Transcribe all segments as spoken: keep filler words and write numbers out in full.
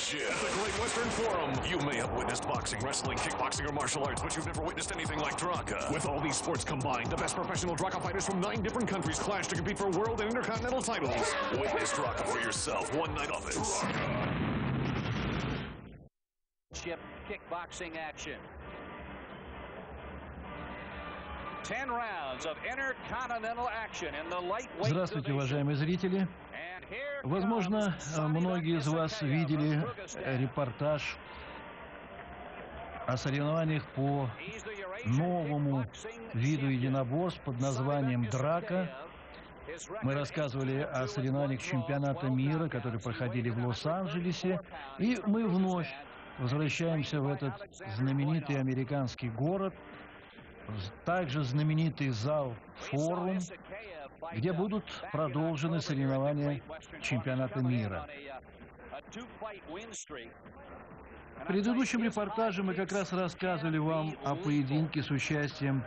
Action at the Great Western Forum. You may have witnessed boxing, wrestling, kickboxing, or martial arts, but you've never witnessed anything like Draka. With all these sports combined, the best professional Draka fighters from nine different countries clash to compete for world and intercontinental titles. Witness Draka for yourself. One night of it. Chip kickboxing action. ten rounds of intercontinental action in the lightweight. Здравствуйте, уважаемые зрители. Возможно, многие из вас видели репортаж о соревнованиях по новому виду единоборств под названием «Драка». Мы рассказывали о соревнованиях чемпионата мира, которые проходили в Лос-Анджелесе, и мы вновь возвращаемся в этот знаменитый американский город, также знаменитый зал «Форум», где будут продолжены соревнования чемпионата мира. В предыдущем репортаже мы как раз рассказывали вам о поединке с участием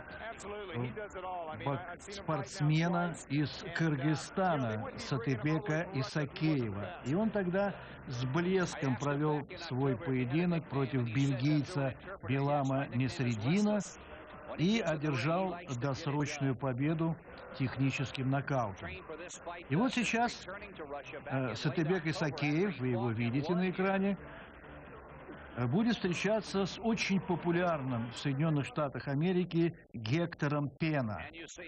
спортсмена из Кыргызстана Сатыбека Исакеева. И он тогда с блеском провел свой поединок против бельгийца Белама Несреддина и одержал досрочную победу техническим нокаутом. И вот сейчас э, Сатыбек Исакеев, вы его видите на экране, будет встречаться с очень популярным в Соединенных Штатах Америки Гектором Пена.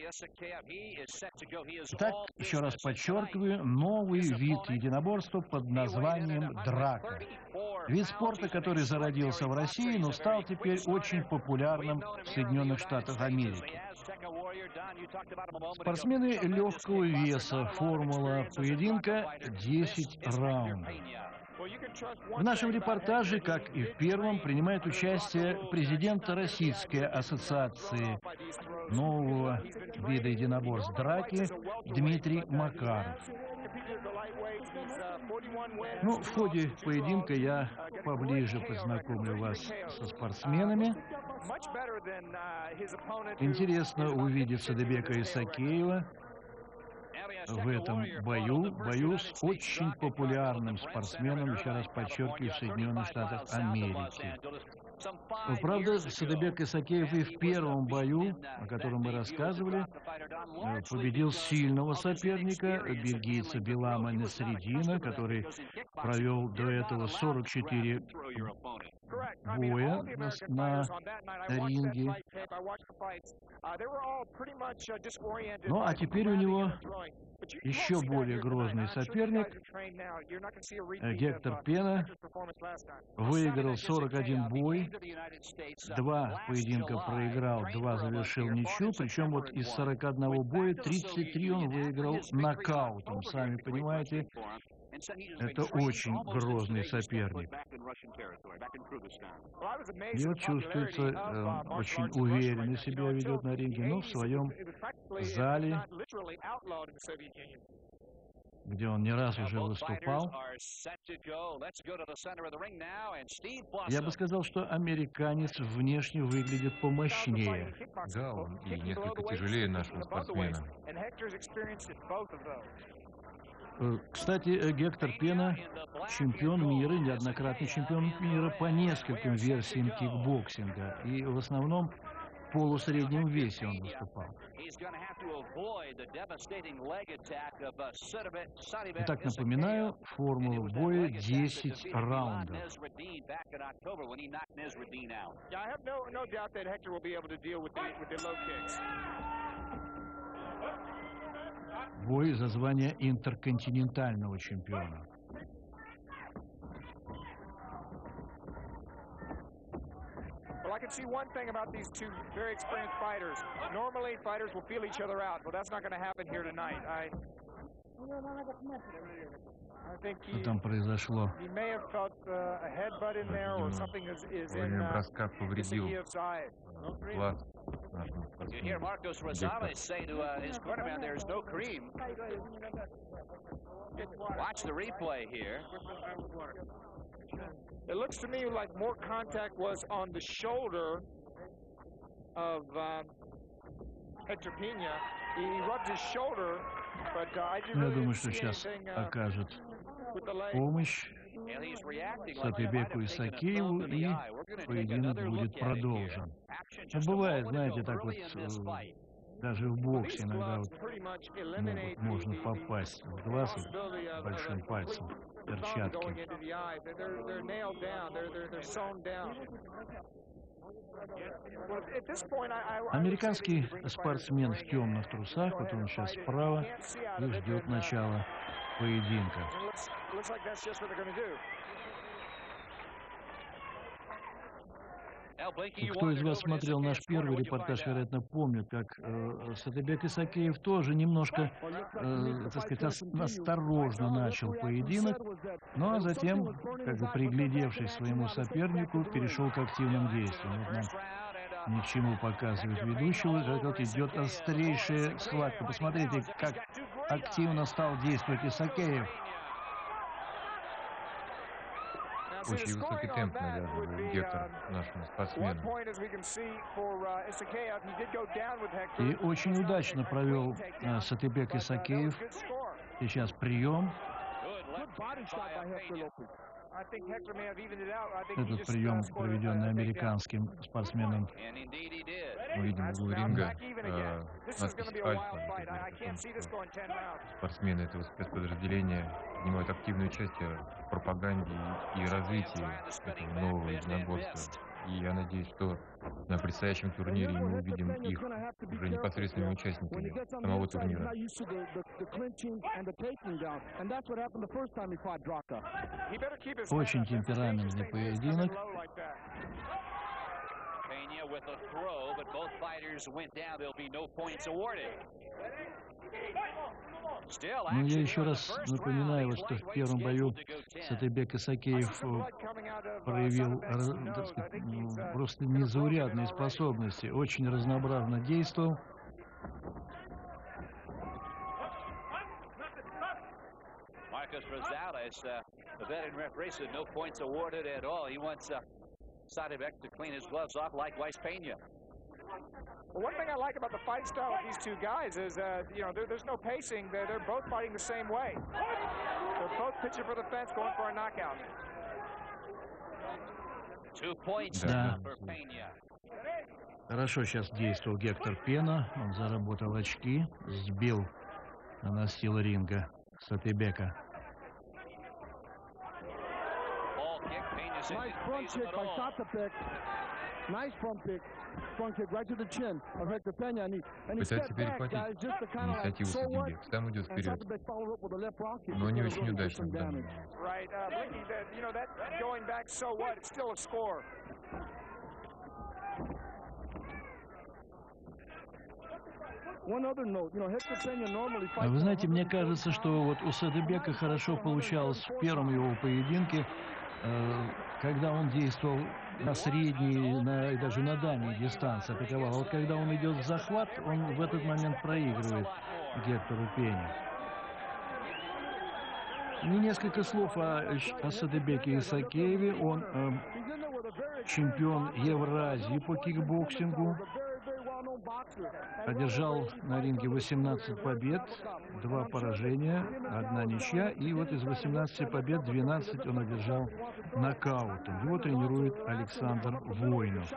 Так, еще раз подчеркиваю, новый вид единоборства под названием «Драка». Вид спорта, который зародился в России, но стал теперь очень популярным в Соединенных Штатах Америки. Спортсмены легкого веса, формула поединка десять раундов. В нашем репортаже, как и в первом, принимает участие президент Российской ассоциации нового вида единоборств «Драки» Дмитрий Макаров. Ну, в ходе поединка я поближе познакомлю вас со спортсменами. Интересно увидеть Сатыбека Исакеева в этом бою, бою с очень популярным спортсменом, еще раз подчеркиваю, в Соединенных Штатах Америки. Правда, Сатыбек Исакеев и в первом бою, о котором мы рассказывали, победил сильного соперника, бельгийца Белама Несреддина, который провел до этого сорок четыре боя на, на ринге. Ну, а теперь у него еще более грозный соперник. Гектор Пена выиграл сорок один бой, два поединка проиграл, два завершил ничью, причем вот из сорока одного боя тридцать три он выиграл нокаутом. Сами понимаете, это очень грозный соперник. И вот чувствуется, э, очень уверенно себя ведет на ринге, но в своем зале, где он не раз уже выступал. Я бы сказал, что американец внешне выглядит помощнее. Да, он и несколько тяжелее нашего спортсмена. Кстати, Гектор Пена чемпион мира, неоднократный чемпион мира по нескольким версиям кикбоксинга. И в основном в полусреднем весе он выступал. Итак, напоминаю, формула боя десять раундов. Бой за звание интерконтинентального чемпиона. Well, I can see one thing about these two very experienced fighters. Normally, fighters will feel each other out. Well, that's not going to happen here tonight. I, I think he, Что там произошло? he may have felt uh, a headbutt in there, or something is, is Во in время uh, броска the повредил knee of side. глаз нашему You hear спортсмену. Marcos Rosales say to uh, his cornerman, "There's no cream." Watch the replay here. It looks to me like more contact was on the shoulder of um, Hector Pena. He rubbed his shoulder, but uh, I didn't Я really думаю, что see сейчас anything uh, окажет with the leg. помощь Сатыбеку Исакееву, и поединок будет продолжен. Ну, бывает, знаете, так вот, э, даже в боксе иногда вот могут, можно попасть в глаз вот большим пальцем перчатки. Американский спортсмен в темных трусах, вот он сейчас справа, и ждет начала поединка. И кто из вас смотрел наш первый репортаж, вероятно, помнит, как э, Сатыбек Исакеев тоже немножко, э, так сказать, ос- осторожно начал поединок, ну а затем, как бы приглядевшись к своему сопернику, перешел к активным действиям. Вот нам ни к чему показывает ведущего, как вот идет острейшая схватка. Посмотрите, как активно стал действовать Исакеев. Очень высокий темп навязывает Гектор нашему спортсмену. И очень удачно провел э, Сатыбек Исакеев. Сейчас прием. Этот прием, проведенный американским спортсменом. Мы видим в углу ринга э, надпись «Альфа». Это говорит о том, что спортсмены этого спецподразделения принимают активное участие в пропаганде и развитии этого нового единоборства. И я надеюсь, что на предстоящем турнире мы увидим их уже непосредственными участниками самого турнира. Очень темпераментный поединок. Но я еще раз напоминаю, вот, что в первом бою Сатыбек Исакеев э, проявил э, так сказать, ну, просто незаурядные способности, очень разнообразно действовал. Marcus Rosales, uh, the veteran referee, said no points awarded at all. He wants uh, Satybek to clean his gloves off, likewise Pena. Well, one thing I like about the fight style of these two guys is, uh, you know, there, there's no pacing. They're, they're both fighting the same way. They're both pitching for the fence, going for a knockout. Two points Да. for Pena. Хорошо сейчас действовал Гектор Пена. Он заработал очки, сбил на настил ринга Сатыбека. Ball kick, Pena's in Nice his front face kick of it by all. Satapek. Nice front kick. Front kick right to the chin of Hector Pena. And he, and he Пытается stepped back, перехватить guys, just to kind of like, инициативу so what? Сатыбек. Сам идет And вперед, Satapek followed up with a left rock kick. но не It's очень gonna do удачно some в данный damage. момент. Right, uh, Blicky, that, you know, that going back, so what? It's still a score. One other note, you know, Hector Pena normally А fights Вы at знаете, мне one hundred кажется, что вот у Сатыбека хорошо получалось в первом его поединке, э, когда он действовал на средней, на, и даже на дальней дистанции атаковал. А вот когда он идет в захват, он в этот момент проигрывает Гектору Пене. И несколько слов о, о Сатыбеке Исакееве. Он э, чемпион Евразии по кикбоксингу. Одержал на ринге восемнадцать побед, два поражения, одна ничья. И вот из восемнадцати побед двенадцать он одержал нокаутом. Его тренирует Александр Воинов.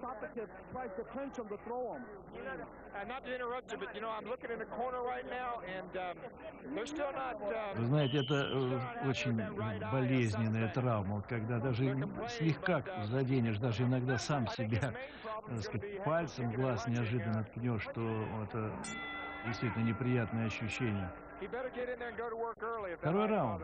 Вы знаете, это э, очень болезненная травма, вот когда даже слегка заденешь, даже иногда сам себя, так сказать, пальцем в глаз неожиданно ткнешь, что это действительно неприятное ощущение. Второй раунд.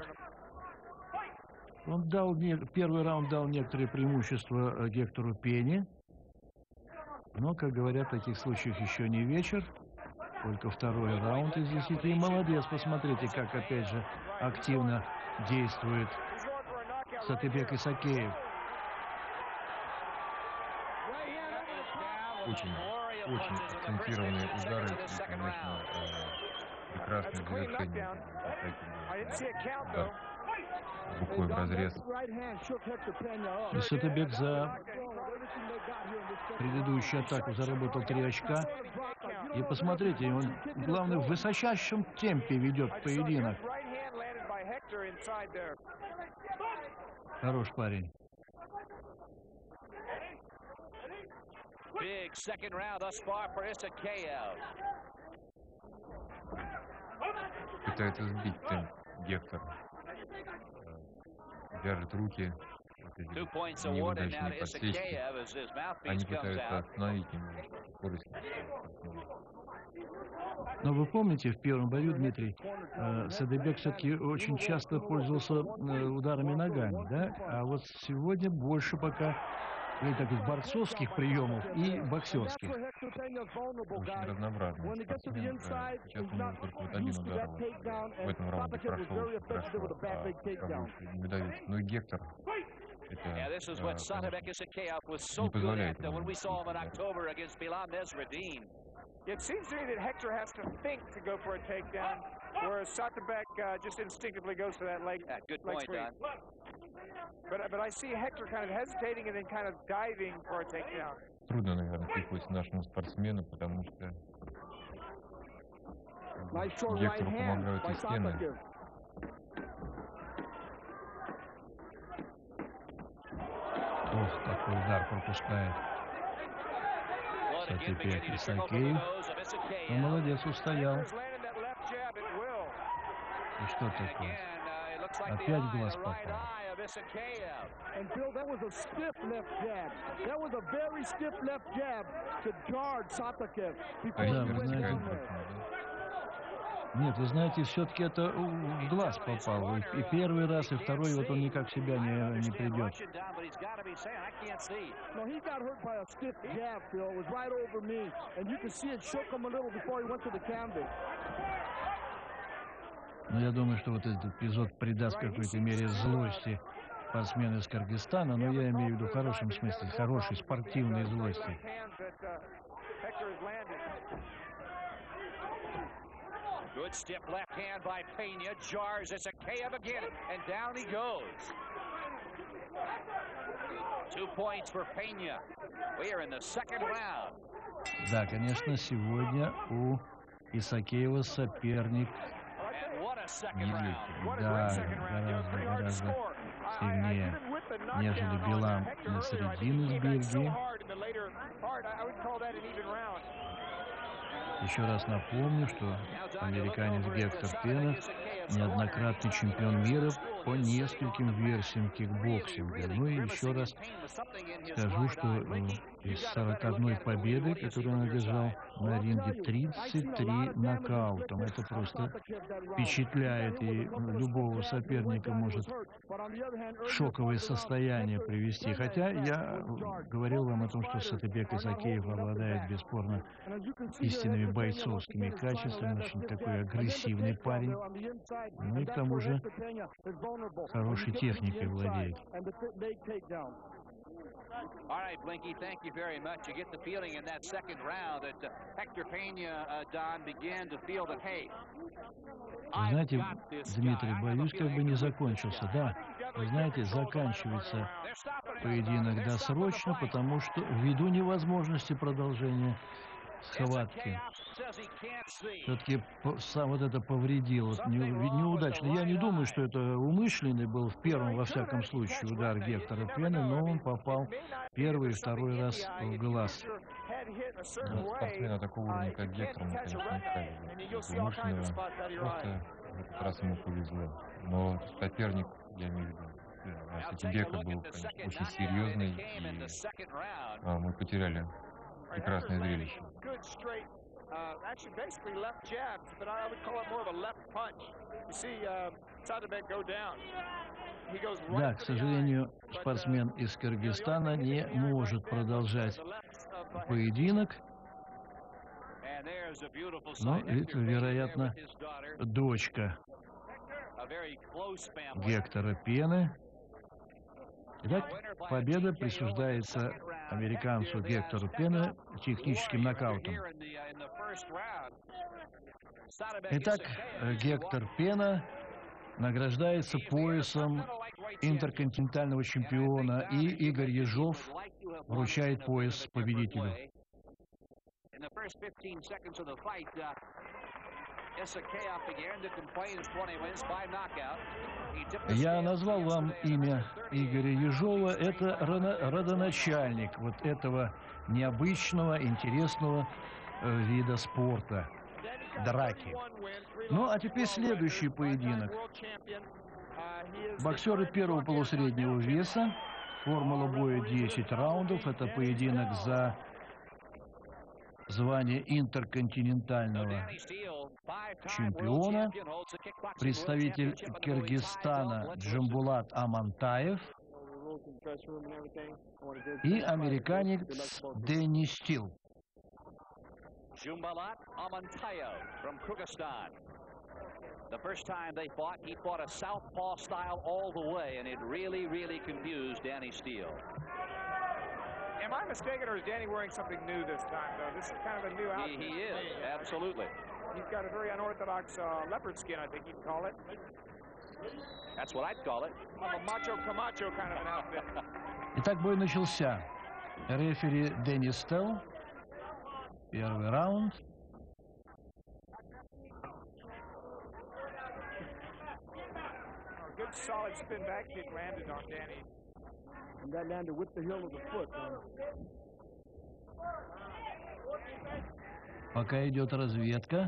Он дал не- первый раунд дал некоторые преимущества э, Гектору Пене, но, как говорят, в таких случаях еще не вечер, только второй раунд из десяти. Молодец, посмотрите, как опять же активно действует Сатыбек Исакеев. Очень, очень акцентированные удары и, конечно, э, прекрасное завершение атаки. Удар рукой в разрез. И Сатыбек за предыдущую атаку заработал три очка. И посмотрите, он, главное, в высочайшем темпе ведет поединок. Хорош парень. Big second round thus far for Isakhaev. Пытается сбить темп Гектор. Вяжет руки. Two points awarded now to Isakhaev as his Они mouthpiece comes пытаются out. остановить ему скорость. Но вы помните, в первом бою, Дмитрий, э, Садыбек все-таки очень часто пользовался э, ударами ногами, да? А вот сегодня больше пока или так, борцовских приемов и боксерских. Очень разнообразный спортсмен. Да. Сейчас у него только вот один удар вот, в этом раунде прошел очень хорошо, а, не выдается. Ну и Гектор. Это, Yeah, this is а, what конечно, Sadibek Isakhaev was so не good позволяет at uh, when ему we saw him in да. October against Bilal Nesreddin. It seems to me that Hector has to think to go for a takedown, whereas Satibek uh, just instinctively goes for that leg, Yeah, good leg point, sweep. Don. But, but I see Hector kind of hesitating and then kind of diving for a takedown. Трудно, наверное, приходится нашему спортсмену, потому что Гектору помогают и стены. Ох, какой удар пропускает Сатыбек Исакеев. Ну, молодец, устоял. И что такое? Опять в глаз попал. And Bill, that was a stiff left jab. That was a very stiff left jab to guard Satikev before Да, he вы went знаете, down there. нет, вы знаете, все-таки это в глаз попал. И, и первый раз, и второй, вот он никак в себя не, не придет. No, he got hurt by a stiff jab, Phil. It was right over me. And you could see it shook him a little before he went to the canvas. Но я думаю, что вот этот эпизод придаст в какой-то мере злости спортсмену из Кыргызстана, но я имею в виду в хорошем смысле, хорошей спортивной злости. Good stiff left hand by Pena. Jars Isakhaev again, and down he goes. Two points for Pena. We are in the second round. Да, конечно, сегодня у Исакеева соперник нелегкий. Да, гораздо, гораздо сильнее, нежели Билал Насреддин из Бельгии. Еще раз напомню, что американец Гектор Пена неоднократный чемпион мира по нескольким версиям кикбоксинга. Ну и еще раз скажу, что из сорока одной победы, которую он одержал на ринге, тридцать три нокаутом. Это просто впечатляет, и любого соперника может в шоковое состояние привести. Хотя я говорил вам о том, что Сатыбек Исакеев обладает бесспорно истинными бойцовскими качествами, очень такой агрессивный парень. Ну и к тому же хорошей техникой владеет. All right, Blinky, thank you very much. You get the feeling in that second round that uh, Hector Pena, uh, Don, began to feel that, hey, Вы знаете, Дмитрий, боюсь, как бы не закончился. Да, вы знаете, заканчивается поединок досрочно, потому что ввиду невозможности продолжения схватки. Все-таки сам вот это повредило, не, неудачно. Я не думаю, что это умышленный был в первом, во всяком случае, удар Гектора Пены, но он попал первый и второй раз в глаз. Ну, спортсмена такого уровня, как Гектор, мы, конечно, не ставили. Умышленного. Просто в этот раз ему повезло. Но соперник, я имею в виду, Сатыбека был, конечно, очень серьезный, и а, мы потеряли прекрасное зрелище. Да, к сожалению, спортсмен из Кыргызстана не может продолжать поединок. Но это, вероятно, дочка Гектора Пены. Итак, победа присуждается американцу Гектору Пене техническим нокаутом. Итак, Гектор Пена награждается поясом интерконтинентального чемпиона, и Игорь Ежов вручает пояс победителю. Я назвал вам имя Игоря Ежова. Это родоначальник вот этого необычного, интересного э, вида спорта – драки. Ну, а теперь следующий поединок. Боксеры первого полусреднего веса. Формула боя десять раундов. Это поединок за звание интерконтинентального чемпиона. Представитель Киргизстана Джамбулат Амантаев и американец Дэнни Стил. Jumbalat Amantayev from Kyrgyzstan. The first time they fought, he fought a southpaw style all the way, and it really, really confused Danny Steele. Am I mistaken, or is Danny wearing something new this time, though? This is kind of a new outfit. He, he is, absolutely. He's got a very unorthodox uh, leopard skin, I think you'd call it. That's what I'd call it. A macho Camacho kind of an outfit. Итак, бой начался. Рефери Дэнни Стил. Первый раунд. Good solid spin back kick landed on Danny. And that landed with the heel of the foot. Пока идет разведка.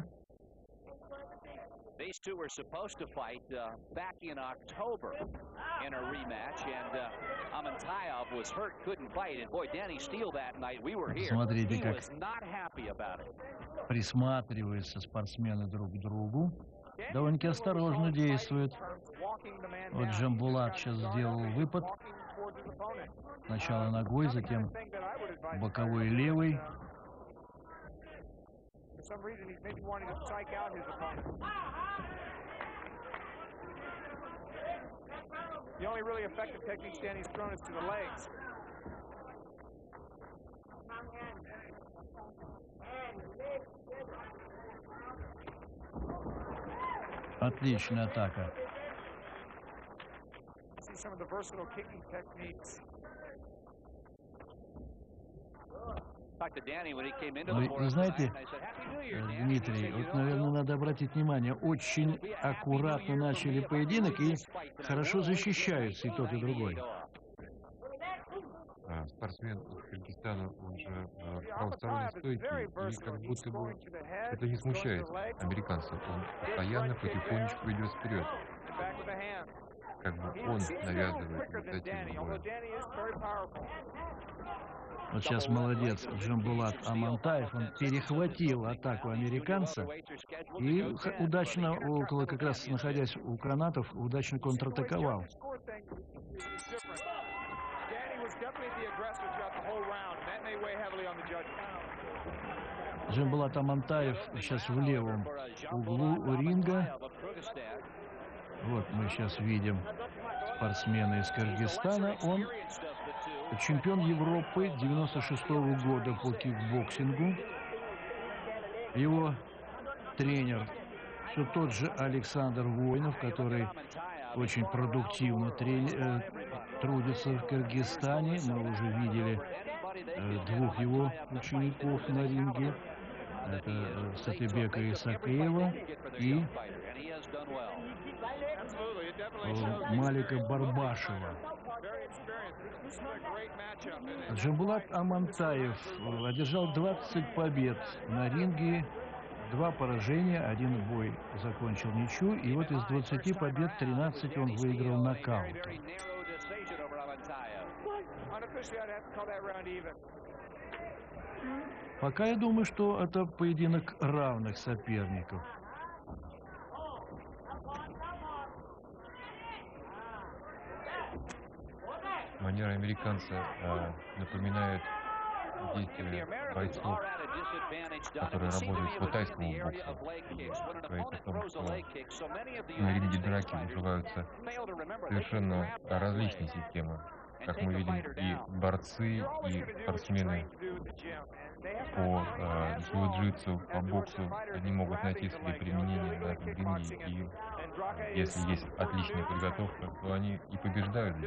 These two were supposed to fight uh, back in October in a rematch, and uh, Amantayev was hurt, couldn't fight, and boy, Danny Steele that night, we were here. Смотрите, he как was not happy about it. Присматриваются спортсмены друг к другу. Довольно-таки осторожно действует. Вот Джамбулат сейчас сделал выпад. Сначала ногой, затем боковой левой. For some reason, he's maybe wanting to strike out his opponent. The only really effective technique Danny's thrown is to the legs. Отличная атака. See some of the versatile kicking techniques. Вы знаете, Дмитрий, вот, наверное, надо обратить внимание, очень аккуратно начали поединок и хорошо защищаются и тот, и другой. А, спортсмен из Кыргызстана, он же э, правосторонне стойкий, и как будто бы это не смущает американцев. Он постоянно потихонечку идет вперед. Как бы он навязывает инициативу боя. Вот сейчас молодец Джамбулат Амантаев, он перехватил атаку американца и удачно, около, как раз находясь у канатов, удачно контратаковал. Джамбулат Амантаев сейчас в левом углу ринга. Вот мы сейчас видим спортсмена из Кыргызстана. Он чемпион Европы девяносто шестого года по кикбоксингу. Его тренер все тот же Александр Воинов, который очень продуктивно трени- э, трудится в Кыргызстане. Мы уже видели э, двух его учеников на ринге. Это э, Сатыбека Исакеева и э, Малика Барбашева. Джамбулат Амантаев одержал двадцать побед на ринге, два поражения, один бой закончил ничью, и вот из двадцати побед тринадцать он выиграл нокаутом. Пока я думаю, что это поединок равных соперников. Манера американца э, напоминает действия бойцов, которые работают по тайскому боксу. Говорит о том, что на ринге драки выживаются совершенно различные системы. Как мы видим, и борцы, и спортсмены по э, джиу-джитсу, по боксу, они могут найти себе применение на этом ринге и Если есть отличная подготовка, то они и побеждают.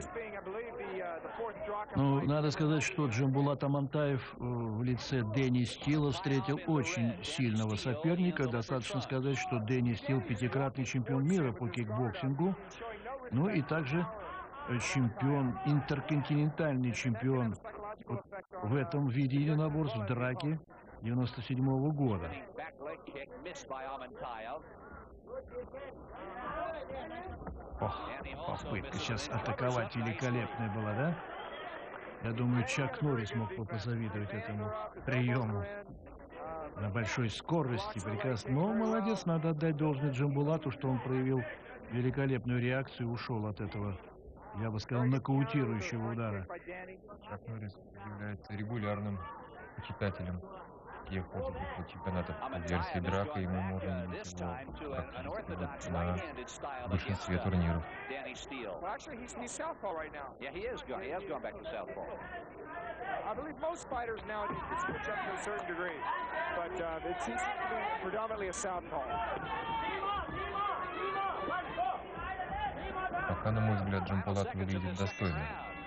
Ну, надо сказать, что Джамбулат Амантаев в лице Дэнни Стила встретил очень сильного соперника. Достаточно сказать, что Дэнни Стил пятикратный чемпион мира по кикбоксингу. Ну и также чемпион, интерконтинентальный чемпион вот в этом виде единоборств, в драке девяносто седьмого года. Ох, попытка сейчас атаковать великолепная была, да? Я думаю, Чак Норрис мог бы позавидовать этому приему. На большой скорости, прекрасно. Но молодец, надо отдать должное Джамбулату, что он проявил великолепную реакцию и ушел от этого, я бы сказал, нокаутирующего удара. Чак Норрис является регулярным почитателем всех чемпионатов версии драка, и мы можем видеть его практически на большинстве турниров. I believe most fighters nowadays can switch up to a certain degree, but uh, it seems to be predominantly a southpaw. Пока, на мой взгляд, Джамбулат выглядит достойно.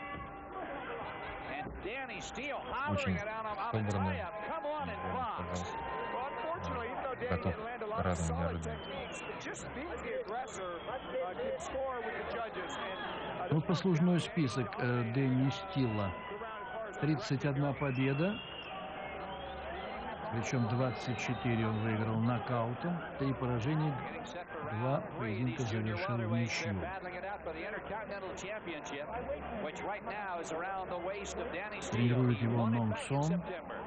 Очень собранно, я бы сказал, готов к разным неожиданностям. Ну, послужной список э, Дэнни Стила. тридцать одна победа, причем двадцать четыре он выиграл нокаутом, три поражения, два поединка завершил в ничью. Тренирует его Нонг Сон.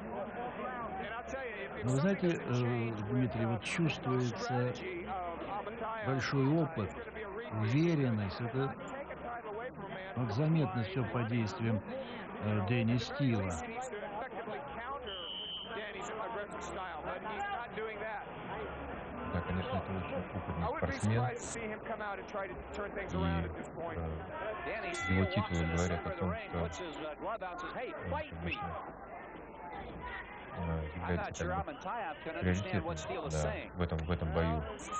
Но вы знаете, э, Дмитрий, вот чувствуется большой опыт, уверенность. Это вот заметно все по действиям э, Дэнни Стила. Да, конечно, это очень опытный спортсмен. И э, его титулы говорят о том, что он, конечно, э, является как бы приоритетным, да, в этом, в этом бою.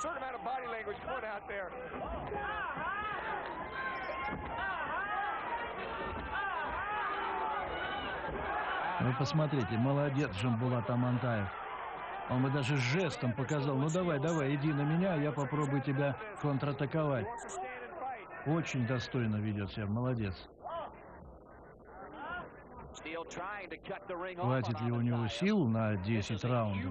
Вы посмотрите, молодец Джамбулат Амантаев. Он бы даже жестом показал: ну давай, давай, иди на меня, я попробую тебя контратаковать. Очень достойно ведет себя, молодец. Хватит ли у него сил на десять раундов?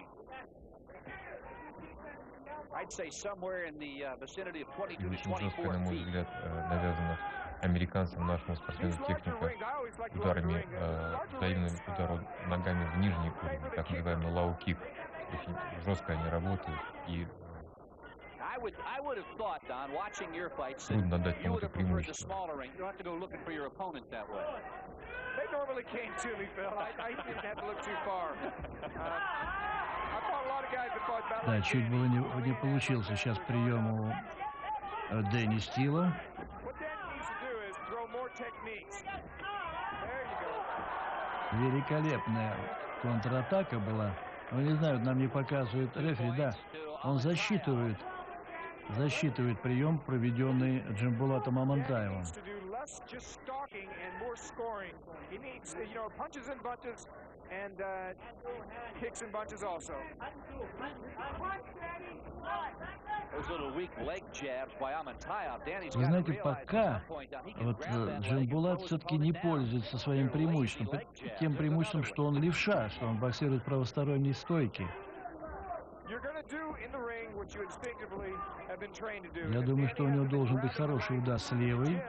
И очень жестко, на мой взгляд, навязана американцам, нашему спортсмену техника ударами, э, взаимными ударами ногами в нижний уровень, так называемый лоу-кик. Очень жестко они работают, и трудно дать кому-то преимущество. Да, чуть было не, не получился сейчас прием у э, Дэнни Стила. Великолепная контратака была. Ну, не знаю, нам не показывает рефери, да. Он засчитывает, засчитывает прием, проведенный Джамбулатом Амантаевым. And uh, kicks and bunches also. Вы знаете, пока вот Джамбулат все-таки не пользуется своим преимуществом, тем преимуществом, что он левша, что он боксирует в правосторонней стойке. Я думаю, что у него должен быть хороший удар с левой.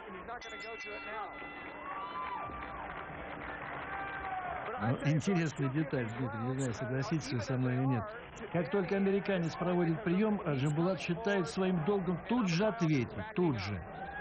Ну, интересная деталь, Дмитрий, не знаю, согласитесь вы со мной или нет. Как только американец проводит прием, Джамбулат считает своим долгом тут же ответить, тут же.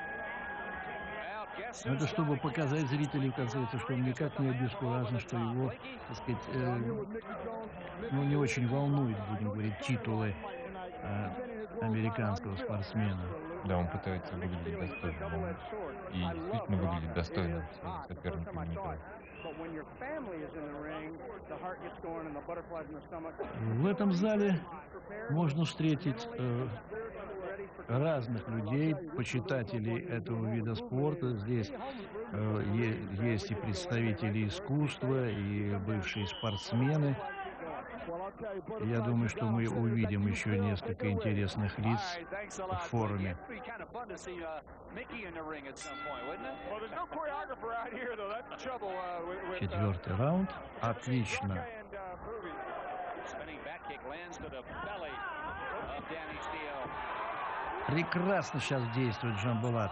Это чтобы показать зрителям, кажется, что он никак не обескуражен, что его, так сказать, э, ну, не очень волнует, будем говорить, титулы э, американского спортсмена. Да, он пытается выглядеть достойно. Он и действительно выглядит достойно своим соперникам. В этом зале можно встретить э, разных людей, почитателей этого вида спорта. Здесь э, е- есть и представители искусства, и бывшие спортсмены. Я думаю, что мы увидим еще несколько интересных лиц в форуме. Четвертый раунд. Отлично. Прекрасно сейчас действует Джамбулат.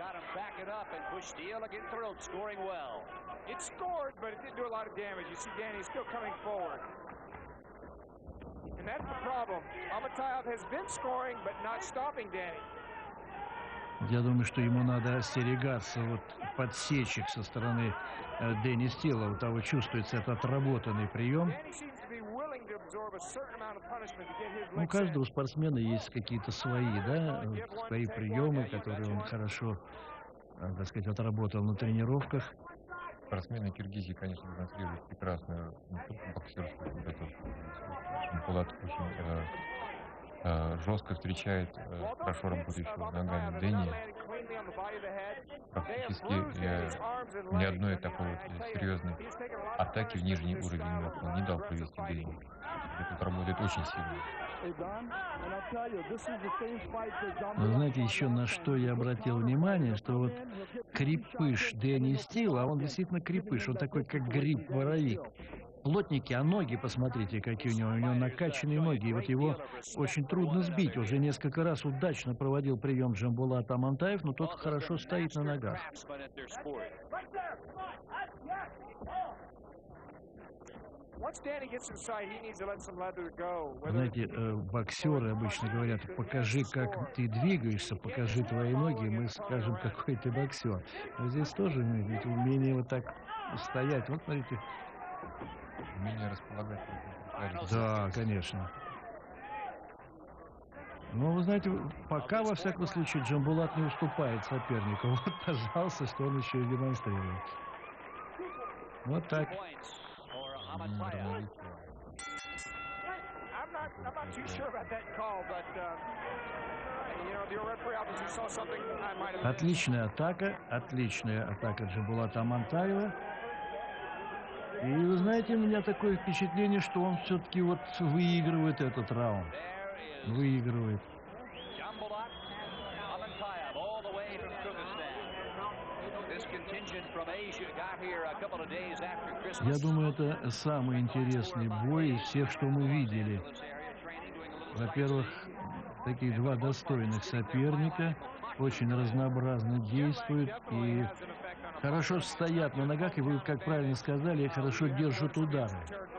And that's the problem. Amatayov has been scoring, but not stopping Danny. Я думаю, что ему надо остерегаться вот подсечек со стороны э, Дэнни Стила. У того чувствуется этот отработанный прием. У каждого спортсмена есть какие-то свои, да, свои приемы, которые он хорошо, э, так сказать, отработал на тренировках. Спортсмены Киргизии, конечно, демонстрируют прекрасную не только боксерскую подготовку. Джамбулат очень э, э, жестко встречает э, хорошо работающего ногами Дэнни. Практически э, ни одной такой вот серьезной атаки в нижний уровень он не дал провести Дэнни. Тут работает очень сильно. Но знаете, еще на что я обратил внимание, что вот крепыш Дэнни Стил, а он действительно крепыш, он такой, как гриб-боровик. Плотники, а ноги, посмотрите, какие у него, у него накачанные ноги, и вот его очень трудно сбить. Уже несколько раз удачно проводил прием Джамбулат Амантаев, но тот хорошо стоит на ногах. Знаете, э, боксеры обычно говорят: покажи, как ты двигаешься, покажи твои ноги, и мы скажем, какой ты боксер. Но здесь тоже, видите, умение вот так стоять. Вот, смотрите. Умение располагать. Да, конечно. Ну, вы знаете, пока, во всяком случае, Джамбулат не уступает сопернику. Вот, пожалуйста, что он еще и демонстрирует. Вот так. Отличная атака, отличная атака Джамбулата Амантаева. И вы знаете, у меня такое впечатление, что он все-таки вот выигрывает этот раунд. Выигрывает. Я думаю, это самый интересный бой из всех, что мы видели. Во-первых, такие два достойных соперника, очень разнообразно действуют и хорошо стоят на ногах, и вы, как правильно сказали, хорошо держат удары.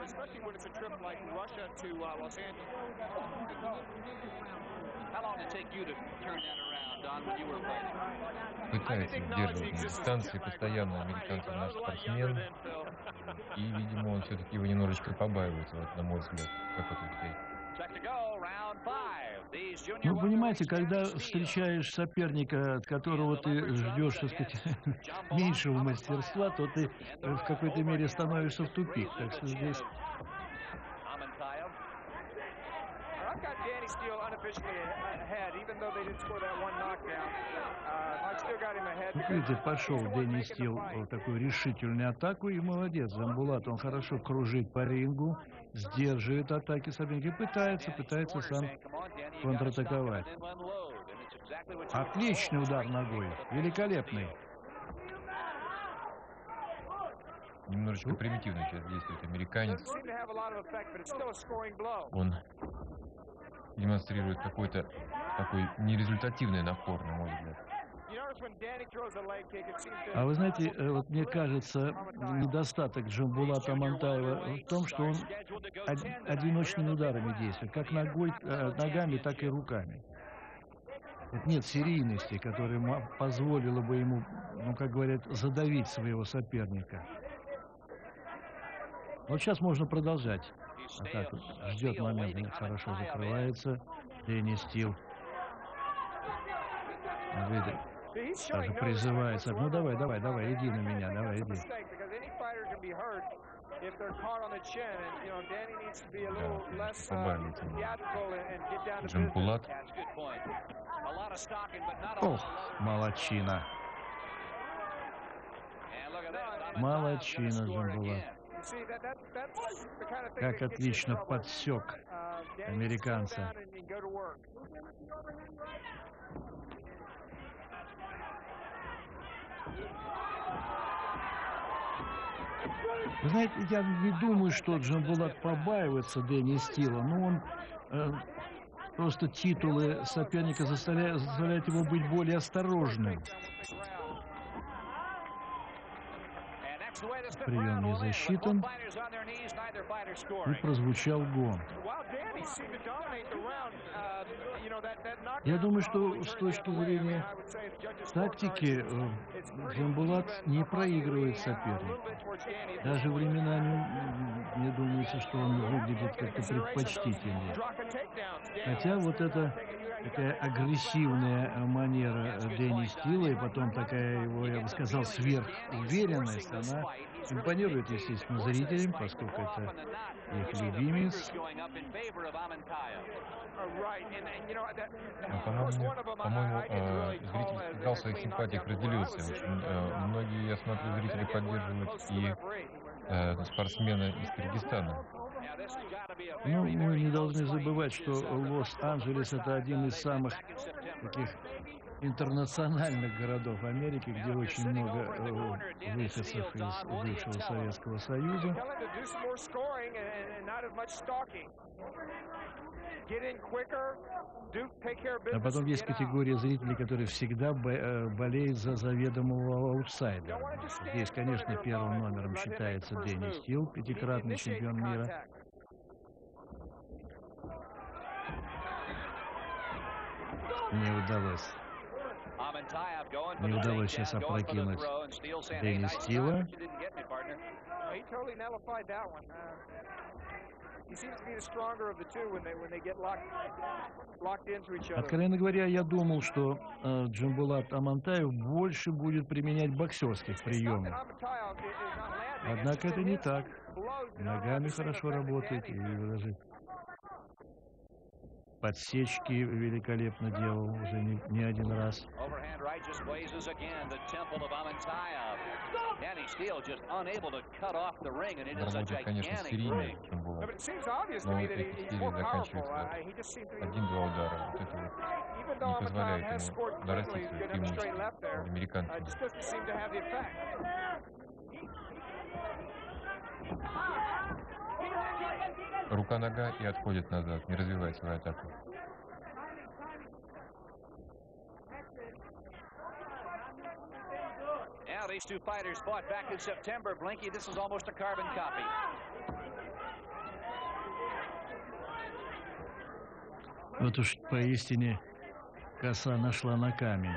Пытается удерживать на дистанции постоянно американцы наш спортсмен. И, видимо, он все-таки его немножечко побаивается, вот, на мой взгляд, как это стоит. Ну, понимаете, когда встречаешь соперника, от которого ты ждешь, так сказать, меньшего мастерства, то ты в какой-то мере становишься в тупик. Так что здесь... Видите, пошел Дэнни Стил в такую решительную атаку, и молодец. Джамбулат, он хорошо кружит по рингу, сдерживает атаки соперника и пытается, пытается сам контратаковать. Отличный удар ногой, великолепный. Немножечко примитивно сейчас действует американец. Он демонстрирует какой-то такой нерезультативный напор, на мой взгляд. А вы знаете, вот мне кажется, недостаток Джамбулата Амантаева в том, что он одиночными ударами действует, как ногой, ногами, так и руками. Вот нет серийности, которая позволила бы ему, ну, как говорят, задавить своего соперника. Вот сейчас можно продолжать. Атаку. Ждет момент, хорошо закрывается Дэнни Стил. Даже призывается. Ну давай, давай, давай, иди на меня, давай, иди. fighter can be hurt if they're caught on the chin. And, you know, Danny needs to be a little Да, less uh, побаивается theatrical and, and get down to business. Джамбулат. That's a good point. A lot of stalking, but not a Ох, молодчина. And look at this. Молодчина, Джамбулат. You see, that, that, that's the kind of thing Как that gets you in отлично trouble. подсек Uh, Danny needs to settle американца. down and, and go to work. Вы знаете, я не думаю, что Джамбулат побаивается Дэнни Стила, но он э, просто титулы соперника заставляют, заставляют его быть более осторожным. Прием не засчитан, и прозвучал гонг. Я думаю, что с точки зрения тактики э, Джамбулат не проигрывает соперника. Даже временами мне думается, что он выглядит как-то предпочтительнее. Хотя вот эта такая агрессивная манера Дэнни Стила и потом такая его, я бы сказал, сверхуверенность, она импонирует, естественно, зрителям, поскольку это их любимец. Ну, По-моему, по-моему, э, зрительский зал в своих симпатиях разделился. Очень, э, многие, я смотрю, зрители поддерживают и э, спортсмена из Кыргызстана. Ну, мы не должны забывать, что Лос-Анджелес — это один из самых таких интернациональных городов Америки, где очень много э, выходцев из бывшего Советского Союза. А потом есть категория зрителей, которые всегда бо- э, болеют за заведомого аутсайдера. Здесь, конечно, первым номером считается Дэнни Стил, пятикратный чемпион мира. Не удалось. Не удалось сейчас опрокинуть Дэнни Стила. Откровенно говоря, я думал, что э, Джамбулат Амантаев больше будет применять боксерских приемов. Однако это не так. Ногами хорошо работает, и даже подсечки великолепно делал уже не, не один раз. Работает, конечно, серийный Джамбулат, но эти серии заканчиваются один-два удара. Вот это вот не позволяет ему нарастить свое преимущество над американцами. Рука-нога и отходит назад, не развивает свою атаку. Now these two fighters fought back in September. Blinky, this is almost a carbon copy. Вот уж поистине коса нашла на камень.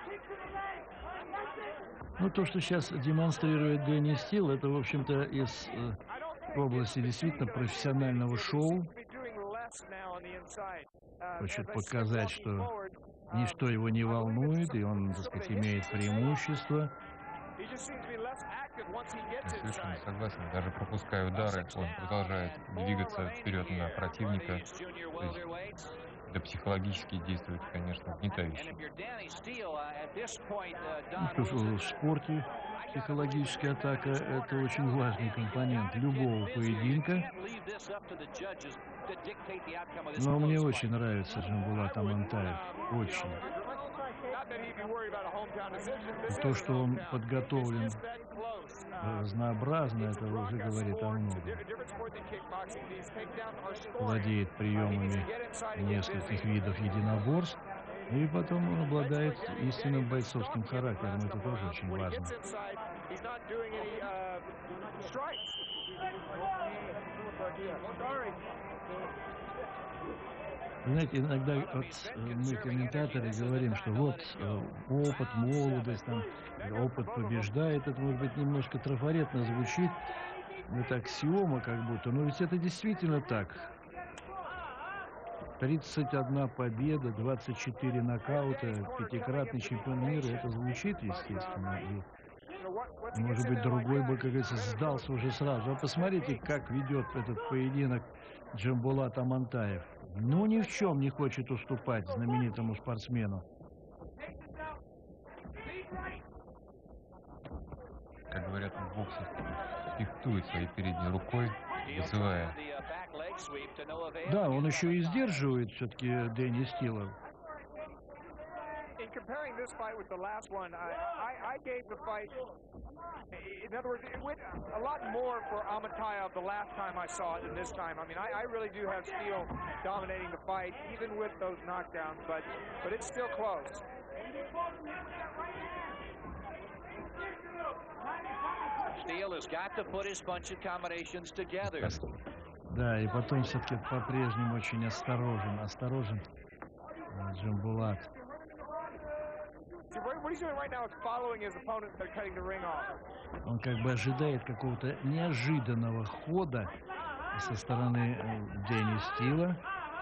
Ну, то, что сейчас демонстрирует Дэнни Стил, это, в общем-то, из э, области действительно профессионального шоу. Хочет показать, что ничто его не волнует, и он, так сказать, имеет преимущество. Я совершенно согласен. Даже пропуская удары, он продолжает двигаться вперед на противника. То есть это психологически действует, конечно, угнетающе. Ну, что ж, в спорте психологическая атака — это очень важный компонент любого поединка. Но мне очень нравится Джамбулат Амантаев. Очень. И то, что он подготовлен разнообразно, это уже говорит о многом. Владеет приемами нескольких видов единоборств. И потом он обладает истинным бойцовским характером. Это тоже очень важно. Знаете, иногда вот мы, комментаторы, говорим, что вот опыт, молодость, там, опыт побеждает. Это, может быть, немножко трафаретно звучит. Это аксиома как будто. Но ведь это действительно так. тридцать одна победа, двадцать четыре нокаута, пятикратный чемпион мира. Это звучит, естественно. И Может быть, другой бы, как говорится, сдался уже сразу. А посмотрите, как ведет этот поединок Джамбулат Амантаев. Ну, ни в чем не хочет уступать знаменитому спортсмену. Как говорят в боксе, фехтует своей передней рукой, вызывая. Да, он еще и сдерживает все-таки Дэнни Стила. In comparing this fight with the last one, I, I, I gave the fight, in other words, it went a lot more for Amatayev the last time I saw it than this time. I mean, I, I really do have Steele dominating the fight, even with those knockdowns, but, but it's still close. Steele has got to put his punch and combinations together. Да, и потом все-таки по-прежнему очень осторожен, осторожен Джамбулат. Он как бы ожидает какого-то неожиданного хода со стороны Дэнни Стила.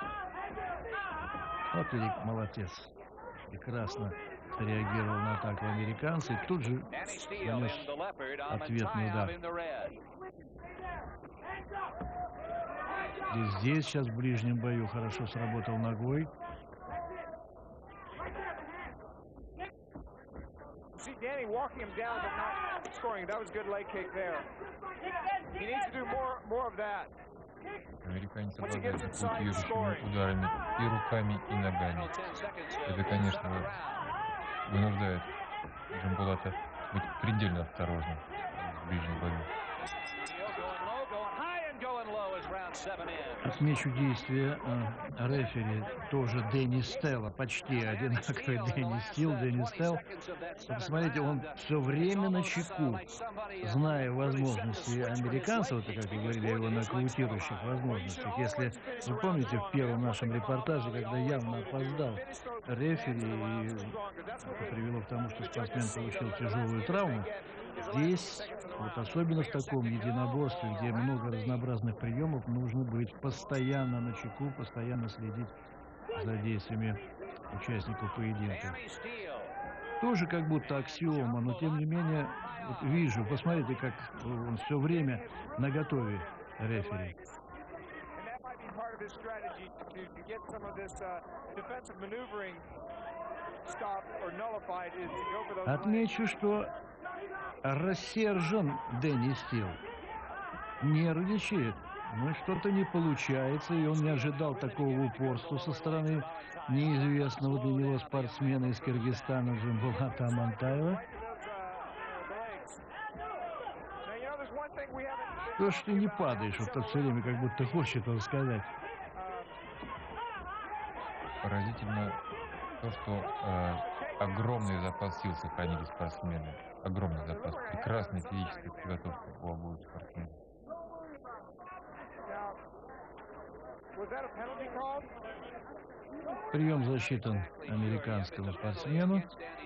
Вот Велик молодец. Прекрасно реагировал на атаку американца и тут же нанес ответный удар. И здесь сейчас в ближнем бою хорошо сработал ногой. See Danny walking him down but not scoring. That was a good leg kick there. He needs to do more, more of that. Американец обладает блокирующими ударами и руками, и ногами. Это, конечно, вынуждает Джамбулата быть предельно осторожным в ближнем бою. Отмечу действие э, рефери, тоже Дэнни Стелла, почти одинаковый Дэнни Стил, Дэнни Стелл. Посмотрите, он все время на чеку, зная возможности американцев, это, как вы говорили, его нокаутирующих возможностях. Если вы помните в первом нашем репортаже, когда явно опоздал рефери, и это привело к тому, что спортсмен получил тяжелую травму, здесь, вот особенно в таком единоборстве, где много разнообразных приемов, нужно быть постоянно на чеку, постоянно следить за действиями участников поединка. Тоже как будто аксиома, но тем не менее, вот вижу, посмотрите, как он все время наготове, рефери. Отмечу, что рассержен Дэнни Стил, нервничает, но что-то не получается, и он не ожидал такого упорства со стороны неизвестного для него спортсмена из Кыргызстана Джамбулата Амантаева. То, что ты не падаешь, вот так все время как будто хочет он сказать. Поразительно то, что э, огромный запас сил сохранили спортсмены. Огромный запас. Прекрасная физическая подготовка у обоих спортсменов. Прием засчитан американскому спортсмену.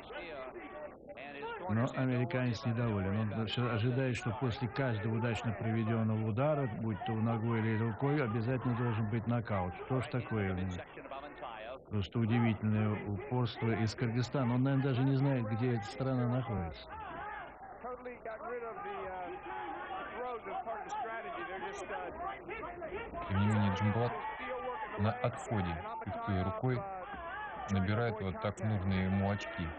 Но американец недоволен. Он ожидает, что после каждого удачно проведенного удара, будь то ногой или рукой, обязательно должен быть нокаут. Что ж такое? Просто удивительное упорство из Кыргызстана. Он, наверное, даже не знает, где эта страна находится. Тем не менее, Джамбулат на отходе, фехтуя рукой, набирает вот так нужные ему очки.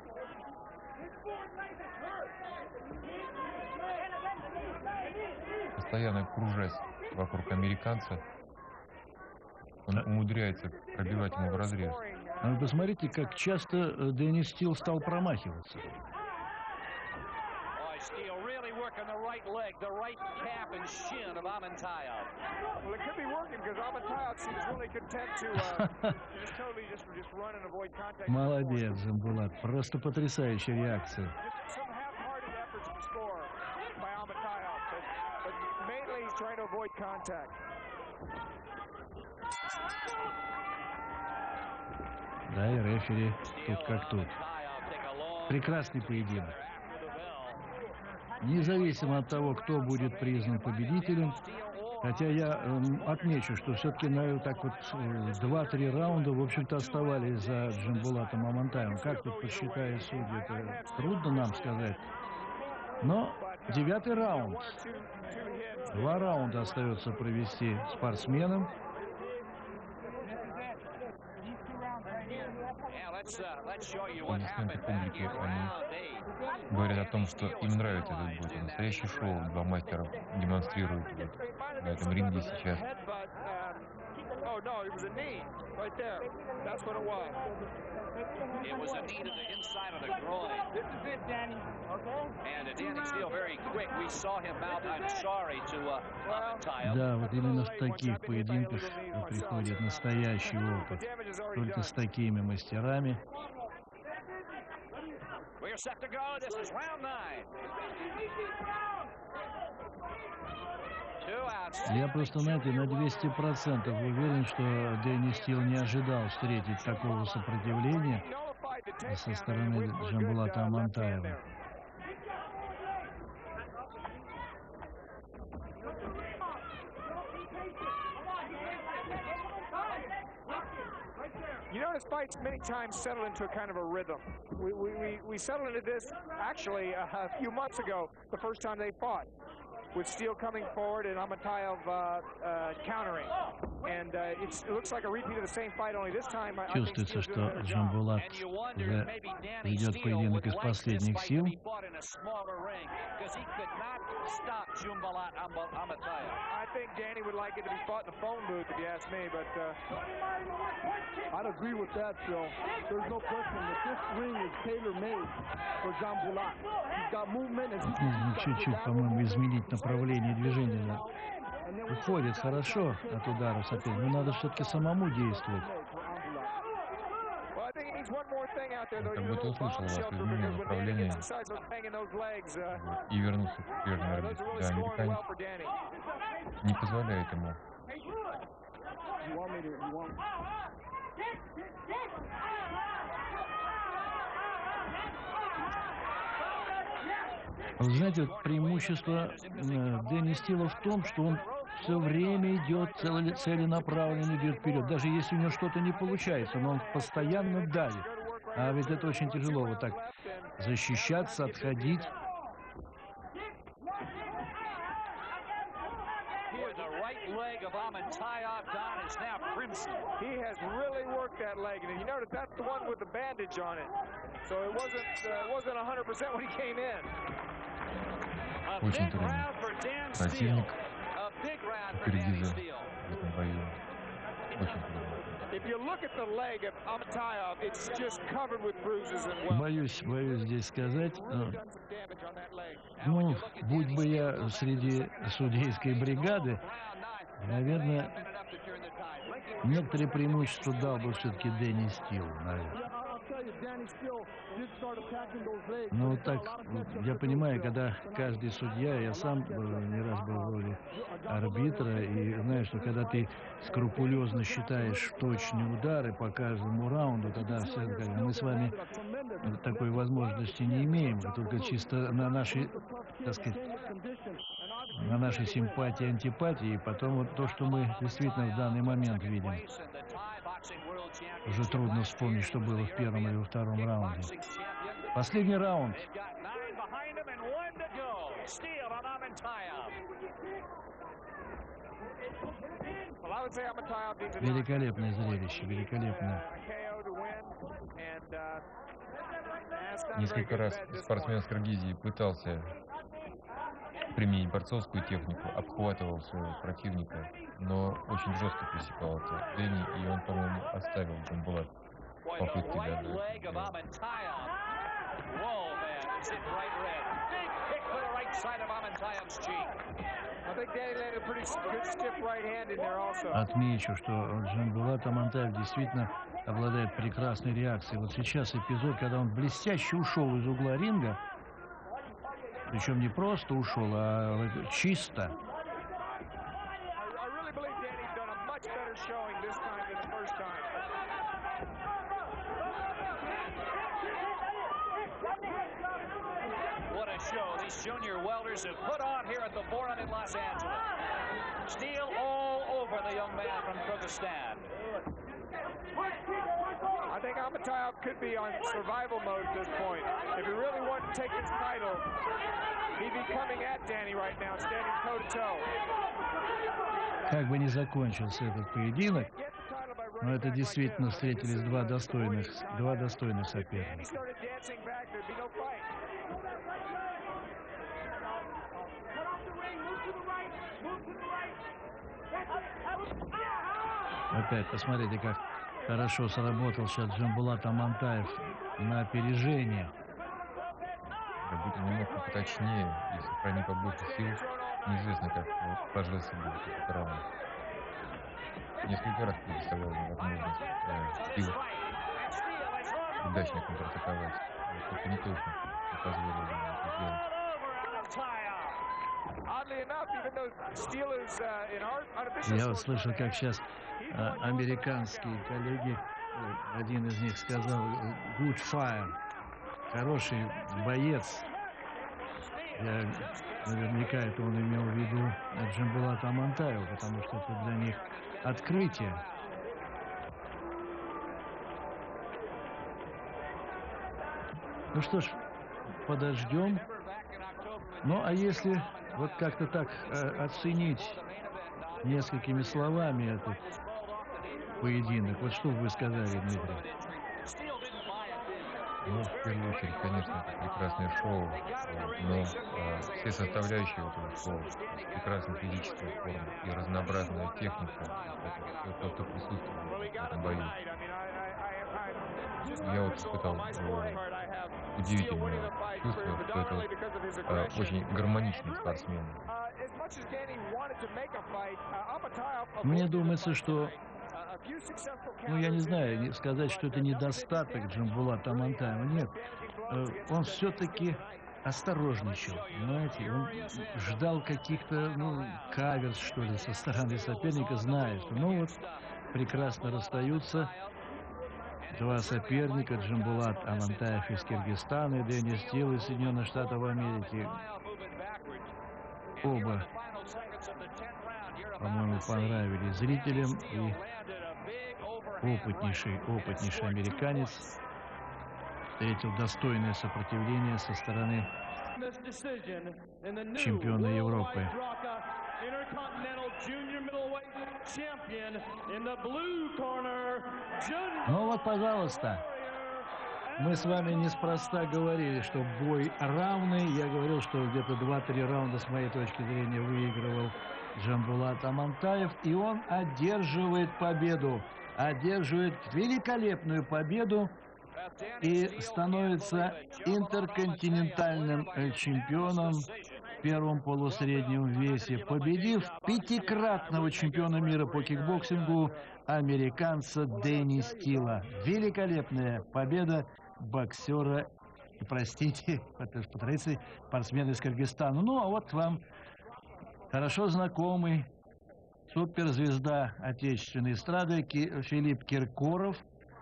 Постоянно кружась вокруг американца, он умудряется пробивать ему в разрез. А вы посмотрите, как часто Дэнни Стил стал промахиваться. Молодец, Джамбулат. Просто потрясающая реакция. Да, и рефери тут как тут. Прекрасный поединок. Независимо от того, кто будет признан победителем, хотя я э, отмечу, что все-таки на так вот два-три раунда, в общем-то, оставались за Джамбулатом Амантаевым. Как тут посчитают судьи, это трудно нам сказать. Но девятый раунд. Два раунда остается провести спортсменам. Аплодисменты публики, они говорят о том, что им нравится этот бой. Это настоящее шоу. Два мастера демонстрируют вот на этом ринге сейчас. Oh, no, it was a knee right there. That's what it was. It was a knee to the inside of the groin. This is it, Danny. Okay? And uh, Danny Steele very quick. We saw him mouth, I'm sorry, to uh, Amataev. Да, вот именно в таких поединках приходит настоящий опыт. Только с такими мастерами. We're set to go. This is round nine. Я просто, знаете, на двести процентов уверен, что Дэнни Стил не ожидал встретить такого сопротивления со стороны Джамбулата Амантаева. You notice fights many times settle into a kind of a rhythm. We, we, we, we settled into this actually a, a few months ago, the first time they fought, with Steele coming forward and Amataev uh, uh, countering. And uh, it's, it looks like a repeat of the same fight, only this time I, I think Чувствуется, Steele's doing a что better job. Джамбулат уже ведет поединок из последних сил. I think Danny would like it to be fought in the phone booth, if you ask me, but uh, I'd agree with that, Phil. There's no question that this ring is tailor-made for Jambulat. He's got movement and he's Нужно got чуть-чуть, по-моему, изменить направление движения. Уходит хорошо от ударов соперника, но надо все-таки самому действовать. Как будто услышал вас, изменил направление и вернулся к прежнему арбитру. Да, американец не позволяет ему. Вы знаете, вот преимущество Дэнни Стила в том, что он все время идет цели, целенаправленно, идет вперед. Даже если у него что-то не получается, но он постоянно давит. А ведь это очень тяжело вот так защищаться, отходить. He has really worked that leg, and you notice that's the one with the bandage on it. So it wasn't uh, wasn't one hundred percent when he came in. Очень трудный противник. Впереди за в этом бою. Очень трудно. Боюсь, боюсь здесь сказать. Ну, будь бы я среди судейской бригады, наверное, некоторые преимущества дал бы все-таки Дэнни Стилу, наверное. Ну, так, я понимаю, когда каждый судья, я сам не раз был в роли арбитра, и знаю, что когда ты скрупулезно считаешь точные удары по каждому раунду, тогда все, мы с вами такой возможности не имеем, а только чисто на нашей, так сказать, на нашей симпатии, антипатии, и потом вот то, что мы действительно в данный момент видим. Уже трудно вспомнить, что было в первом или во втором раунде. Последний раунд. Великолепное зрелище, великолепное. Несколько раз спортсмен с Киргизии пытался применить борцовскую технику, обхватывал своего противника, но очень жестко пресекал это Дэнни, и он, по-моему, оставил Джамбулат попытки для Отмечу, что Джамбулат Амантаев действительно обладает прекрасной реакцией. Вот сейчас эпизод, когда он блестяще ушел из угла ринга, причем не просто ушел, а чисто. What a show these junior welders have put on here at the Forum in Los Angeles. Steel all over the young man from Kyrgyzstan. I think Amatayov could be on survival mode at this point. If he really wanted to take this title, he'd be coming at Danny right now, standing toe-to-toe. Как бы ни закончился этот поединок, но это действительно встретились два достойных, два достойных соперника. Опять посмотрите, как хорошо сработал сейчас Джамбулат Амантаев на опережение. Да, будь он немного поточнее и сохранить побольше сил, неизвестно, как вот, сложился бы этот раунд. Несколько раз предоставлял ему возможность э, сил удачно контратаковать. Вот только не точно не позволил ему это сделать. Я вот слышал, как сейчас э, американские коллеги, э, один из них сказал «good fire», хороший боец. Я, наверняка это он имел в виду Джамбулата Амантаева, потому что это для них открытие. Ну что ж, подождем. Ну, а если вот как-то так э, оценить несколькими словами этот поединок, вот что бы вы сказали, Дмитрий? Ну, в первую очередь, конечно, это прекрасное шоу, но э, все составляющие этого шоу, прекрасная физическая форма и разнообразная техника, это все то, что присутствует в этом бою. Я вот испытал э, удивительное чувство, что это вот, э, очень гармоничный спортсмен. Мне думается, что, ну, я не знаю, сказать, что это недостаток Джамбулата Амантаева, нет. Он все-таки осторожничал, понимаете, он ждал каких-то, ну, каверс, что ли, со стороны соперника, зная, что, ну, вот, прекрасно расстаются два соперника, Джамбулат Амантаев из Киргизстана и Денис Тил из Соединенных Штатов Америки. Оба, по-моему, понравились зрителям, и опытнейший, опытнейший американец встретил достойное сопротивление со стороны чемпиона Европы. Ну вот, пожалуйста, мы с вами неспроста говорили, что бой равный. Я говорил, что где-то два-три раунда, с моей точки зрения, выигрывал Джамбулат Амантаев, и он одерживает победу, одерживает великолепную победу и становится интерконтинентальным чемпионом в первом полусреднем весе, победив пятикратного чемпиона мира по кикбоксингу американца Денис Тила. Великолепная победа боксера, простите, по традиции, спортсмена из Кыргызстана. Ну, а вот вам хорошо знакомый суперзвезда отечественной эстрады Филипп Киркоров,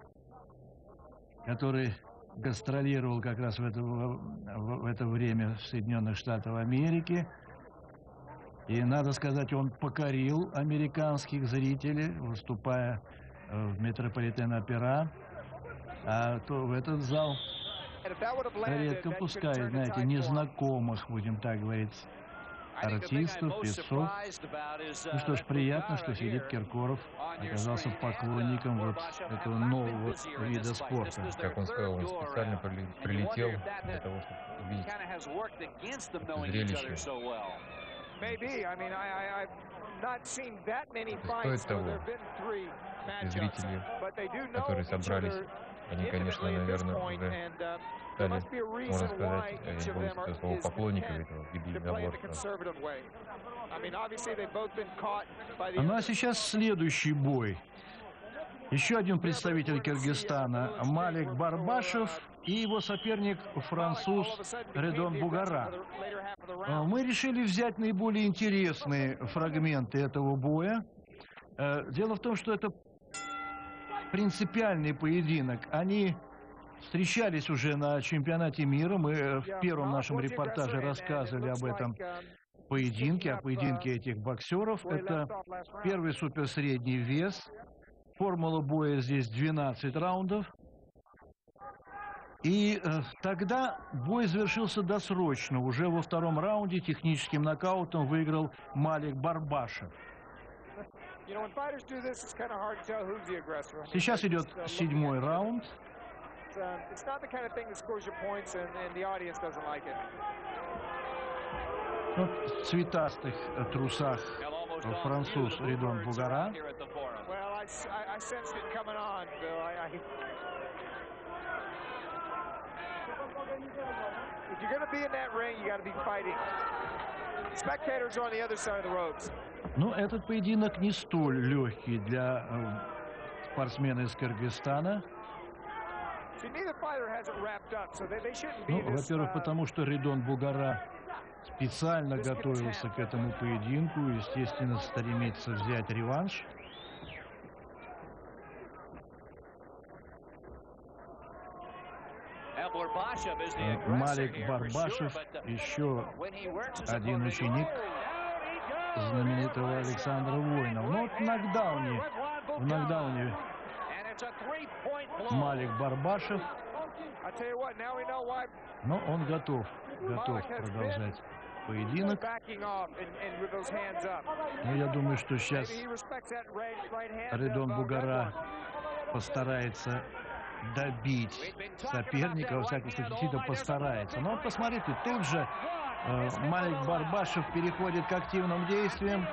который гастролировал как раз в это, в это время в Соединенных Штатах Америки. И, надо сказать, он покорил американских зрителей, выступая в Метрополитен-опера. А то в этот зал редко пускают, знаете, незнакомых, будем так говорить, артистов, певцов. Ну что ж, приятно, что Филипп Киркоров оказался поклонником вот этого нового вида спорта. Как он сказал, он специально прилетел для того, чтобы увидеть это зрелище. Это стоит того. Эти зрители, которые собрались, они, конечно, наверное, уже стали, можно сказать, я не буду сказать слово поклонников этого единоборства. Ну а сейчас следующий бой. Еще один представитель Кыргызстана, Малик Барбашев, и его соперник француз Редон Бугара. Мы решили взять наиболее интересные фрагменты этого боя. Дело в том, что это принципиальный поединок. Они встречались уже на чемпионате мира. Мы в первом нашем репортаже рассказывали об этом поединке, о поединке этих боксеров. Это первый суперсредний вес. Формула боя здесь двенадцать раундов. И э, тогда бой завершился досрочно. Уже во втором раунде техническим нокаутом выиграл Малик Барбашев. Сейчас идет седьмой раунд. Вот в цветастых трусах француз Ридон Бугара. If you're going to be in that ring, you got to be fighting. Spectators are on the other side of the ropes. Но этот поединок не столь легкий для э, спортсмена из Кыргызстана. Ну, во-первых, потому что Ридон Бугара специально готовился к этому поединку, естественно, стремится взять реванш. Малик Барбашев, еще один ученик знаменитого Александра Воинова. Ну, вот в нокдауне, в нокдауне Малик Барбашев. Но он готов, готов продолжать поединок. Но я думаю, что сейчас Ридон Бугара постарается добить соперника, во всяком случае, действительно постарается. Но посмотрите, тут же э, Малик Барбашев переходит к активным действиям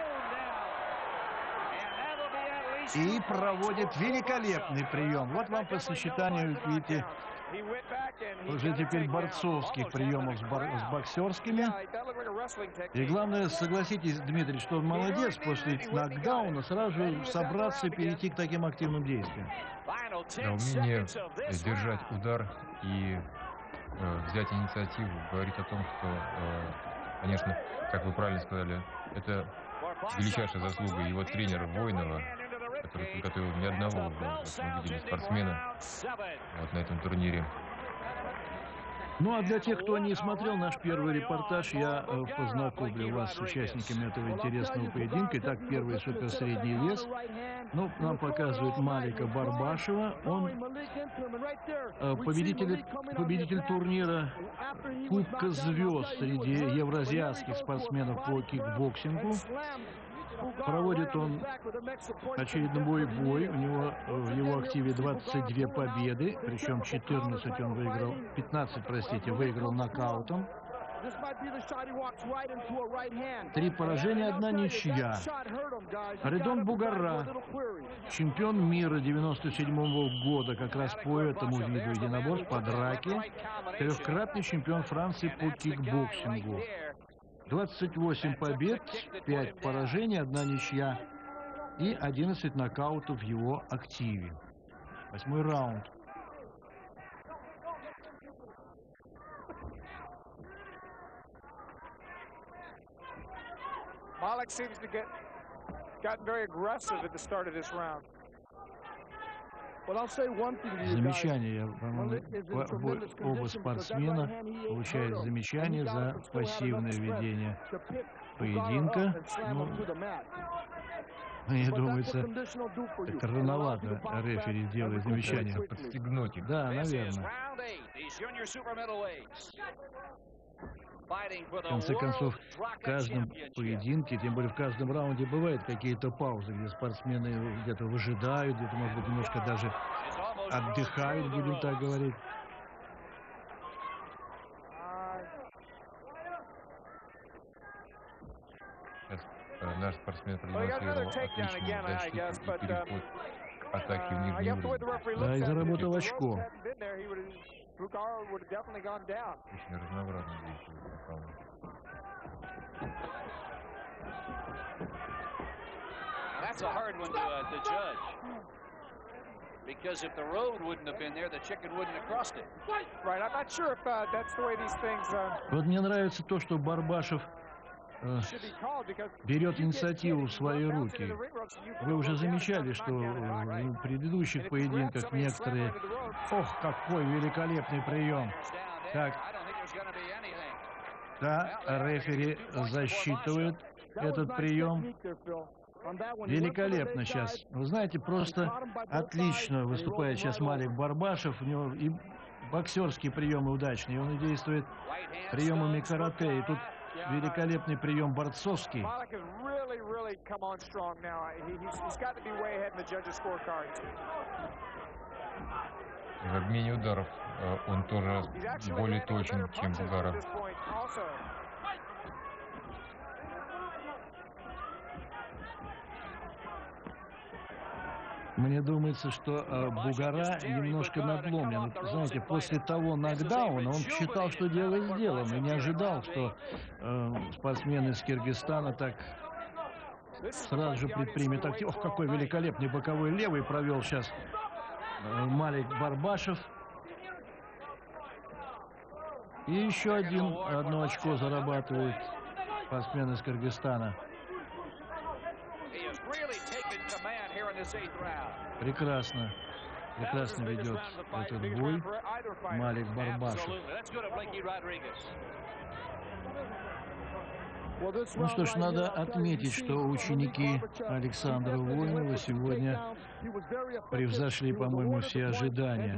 и проводит великолепный прием. Вот вам по сочетанию, видите, уже теперь борцовских приемов с, бор с боксерскими. И главное, согласитесь, Дмитрий, что он молодец после нокдауна сразу же собраться и перейти к таким активным действиям. Да, умение держать удар и э, взять инициативу говорит о том, что, э, конечно, как вы правильно сказали, это величайшая заслуга его тренера Воинова, который подготовил ни одного, как мы видели, спортсмена вот на этом турнире. Ну а для тех, кто не смотрел наш первый репортаж, я э, познакомлю вас с участниками этого интересного поединка. Итак, первый суперсредний вес. Ну, нам показывают Малика Барбашева. Он э, победитель, победитель турнира Кубка звезд среди евразиатских спортсменов по кикбоксингу. Проводит он очередной бой. У него в его активе двадцать две победы, причем четырнадцать он выиграл, пятнадцать, простите, выиграл нокаутом. Три поражения, одна ничья. Ридон Бугара, чемпион мира девяносто седьмого года, как раз по этому виду единоборств, по драке. Трехкратный чемпион Франции по кикбоксингу. двадцать восемь побед, пять поражений, одна ничья и одиннадцать нокаутов в его активе. Восьмой раунд. Malik seems to get gotten very aggressive at the start of this round. Замечание. Оба спортсмена получают замечание за пассивное ведение поединка. Ну, мне думается, как-то рановато рефери делает замечание. Подстегнуть их. Да, наверное. В конце концов, в каждом поединке, тем более в каждом раунде, бывают какие-то паузы, где спортсмены где-то выжидают, где-то, может быть, немножко даже отдыхают, будем так говорить. Сейчас э, наш спортсмен продемонстрировал отличную защиту и переход атаки в нижний уровень. Да, и заработал очко. Очень разнообразно действует нокаут. That's a hard one to, uh, to judge. Because if the road wouldn't have been there, the chicken wouldn't have crossed it. Right, I'm not sure if uh, that's the way these things. Uh... Вот мне нравится то, что Барбашев э, берет инициативу в свои руки. Вы уже замечали, что в предыдущих поединках некоторые... Ох, какой великолепный прием! Так, да, рефери засчитывает этот прием. Великолепно сейчас. Вы знаете, просто отлично выступает сейчас Малик Барбашев. У него и боксерские приемы удачные. Он и действует приемами карате. И тут великолепный прием борцовский. В обмене ударов он тоже более точен, чем Бугара. Мне думается, что э, Бугара немножко надломлен. Знаете, после того нокдауна он считал, что дело сделано, и не ожидал, что э, спортсмен из Киргизстана так сразу же предпримет актив. Ох, какой великолепный боковой левый провел сейчас э, Малик Барбашев. И еще один, одно очко зарабатывает спортсмен из Кыргызстана. Прекрасно. Прекрасно ведет этот бой Малик Барбашев. Ну что ж, надо отметить, что ученики Александра Воинова сегодня превзошли, по-моему, все ожидания.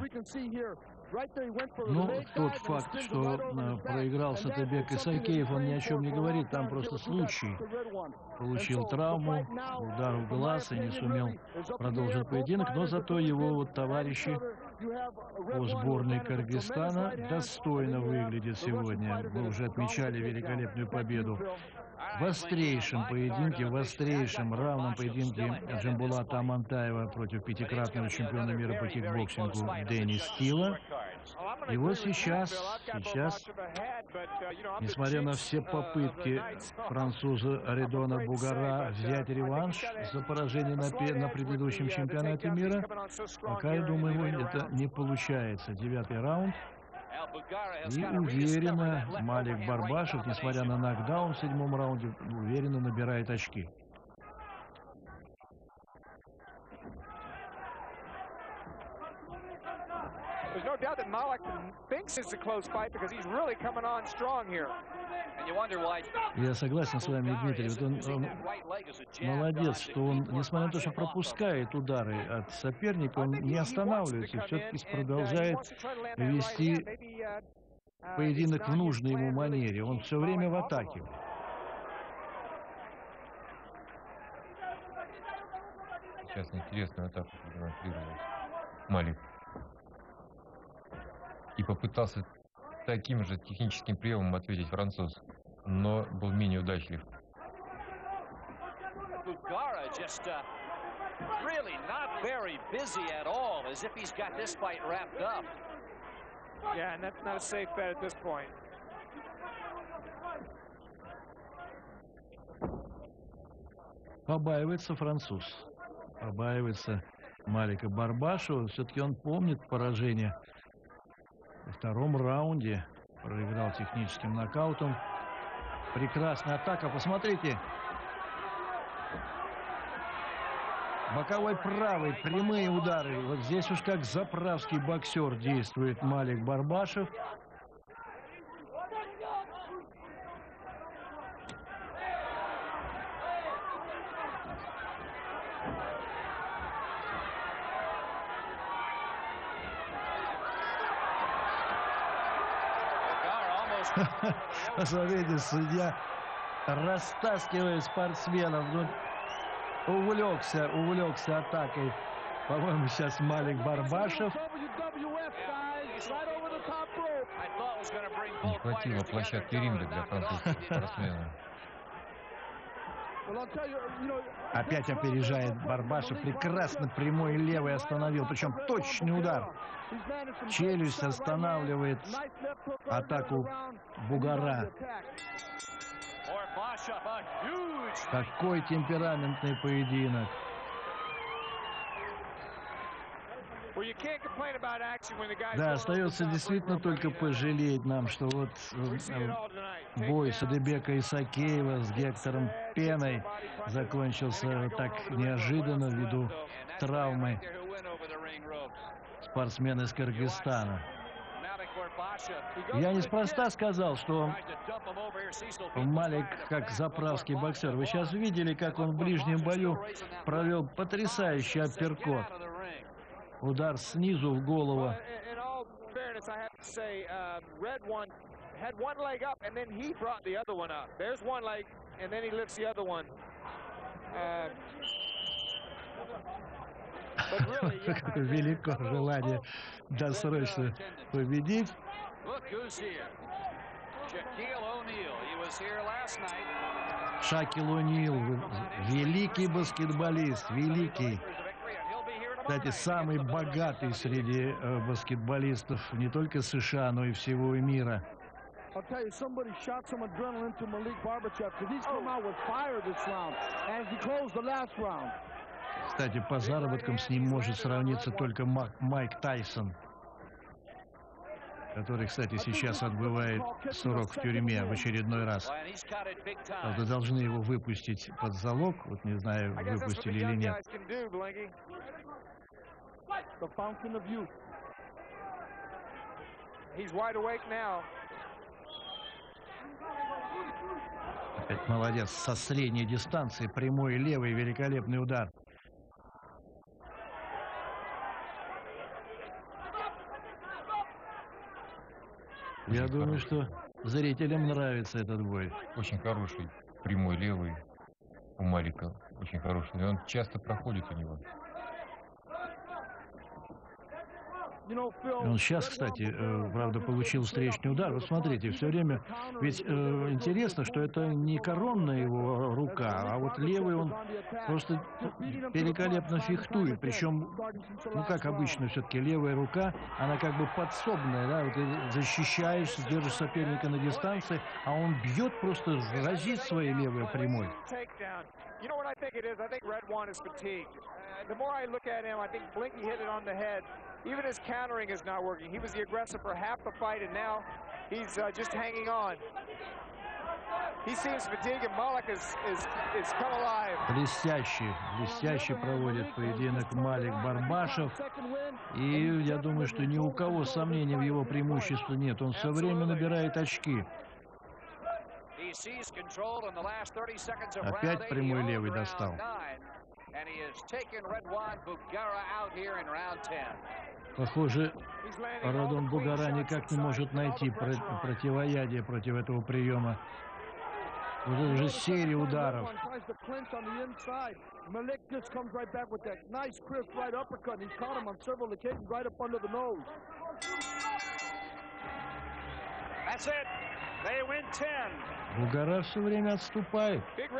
Ну, тот факт, что э, проиграл Сатыбек Исакеев, он ни о чем не говорит, там просто случай. Получил травму, удар в глаз и не сумел продолжить поединок, но зато его вот товарищи по сборной Кыргызстана достойно выглядят сегодня. Мы уже отмечали великолепную победу в острейшем поединке, в острейшем равном поединке Джамбулата Амантаева против пятикратного чемпиона мира по кикбоксингу Дэнни Стила. И вот сейчас, сейчас, несмотря на все попытки француза Редона Бугара взять реванш за поражение на, на предыдущем чемпионате мира, пока, я думаю, это не получается. Девятый раунд. И уверенно Малик Барбашев, несмотря на нокдаун в седьмом раунде, уверенно набирает очки. There's no doubt that Malik thinks it's a close fight because he's really coming on strong here. Я согласен с вами, Дмитрий. Вот он, он молодец, что он, несмотря на то, что пропускает удары от соперника, он не останавливается, все-таки продолжает вести поединок в нужной ему манере. Он все время в атаке. Сейчас интересную атаку продемонстрировал Малик. И попытался таким же техническим приемом ответить француз, но был менее удачлив. Побаивается француз. Побаивается Малика Барбашева. Все-таки он помнит поражение во втором раунде. Проиграл техническим нокаутом. Прекрасная атака. Посмотрите. Боковой правый. Прямые удары. Вот здесь уж как заправский боксер действует Малик Барбашев. Посмотрите, судья растаскивает спортсменов. Ну, увлекся, увлекся атакой. По-моему, сейчас Малик Барбашев. Не хватило площадки ринга для французского спортсмена. Опять опережает Барбашев. Прекрасно прямой левый остановил. Причем точный удар. Челюсть останавливает атаку Бугара. Какой темпераментный поединок. Да, остается действительно только пожалеть нам, что вот э, бой Садыбека Исакеева с Гектором Пеной закончился так неожиданно ввиду травмы спортсмена из Кыргызстана. Я неспроста сказал, что Малик как заправский боксер. Вы сейчас видели, как он в ближнем бою провел потрясающий апперкот. Удар снизу в голову this, I have to say, uh, Red One had one leg up, and then he brought the other one up. There's one leg, and then he lifts the other one. Uh, but really, yeah, Какое велико желание досрочно победить. Look who's here. Shaquille O'Neal. He was here last night. Шакил О'Нил, великий баскетболист, великий. Кстати, самый богатый среди э, баскетболистов не только США, но и всего мира. I'll tell you, somebody shot some adrenaline to Malik Barbachev because he's come out with fire this round as he closed the last round. Кстати, по заработкам с ним может сравниться только Мак, Майк Тайсон, который, кстати, сейчас отбывает срок в тюрьме в очередной раз. Правда, должны его выпустить под залог. Вот не знаю, выпустили или нет. Опять молодец. Со средней дистанции прямой левый великолепный удар. Я Очень думаю, хороший. что зрителям нравится этот бой. Очень хороший прямой левый у Малика. Очень хороший. И он часто проходит у него. Он сейчас, кстати, э, правда, получил встречный удар. Вот смотрите, все время... Ведь э, интересно, что это не коронная его рука, а вот левый он просто великолепно фехтует. Причем, ну, как обычно, все-таки левая рука, она как бы подсобная, да? Вот ты защищаешься, держишь соперника на дистанции, а он бьет, просто разит своей левой прямой. You know what I think it is? I think Red One is fatigued. Uh, the more I look at him, I think Blinky hit it on the head. Even his countering is not working. He was the aggressor for half the fight, and now he's uh, just hanging on. He seems fatigued, and Malik is, is, is come alive. Блестяще, блестяще проводит поединок Малик Барбашев. И я думаю, что ни у кого сомнений в его преимуществе нет. Он все время набирает очки. Опять прямой левый достал. Похоже, Родон Бугара никак не может найти про противоядие против этого приема. Уже, уже серия ударов. Бугара все время отступает.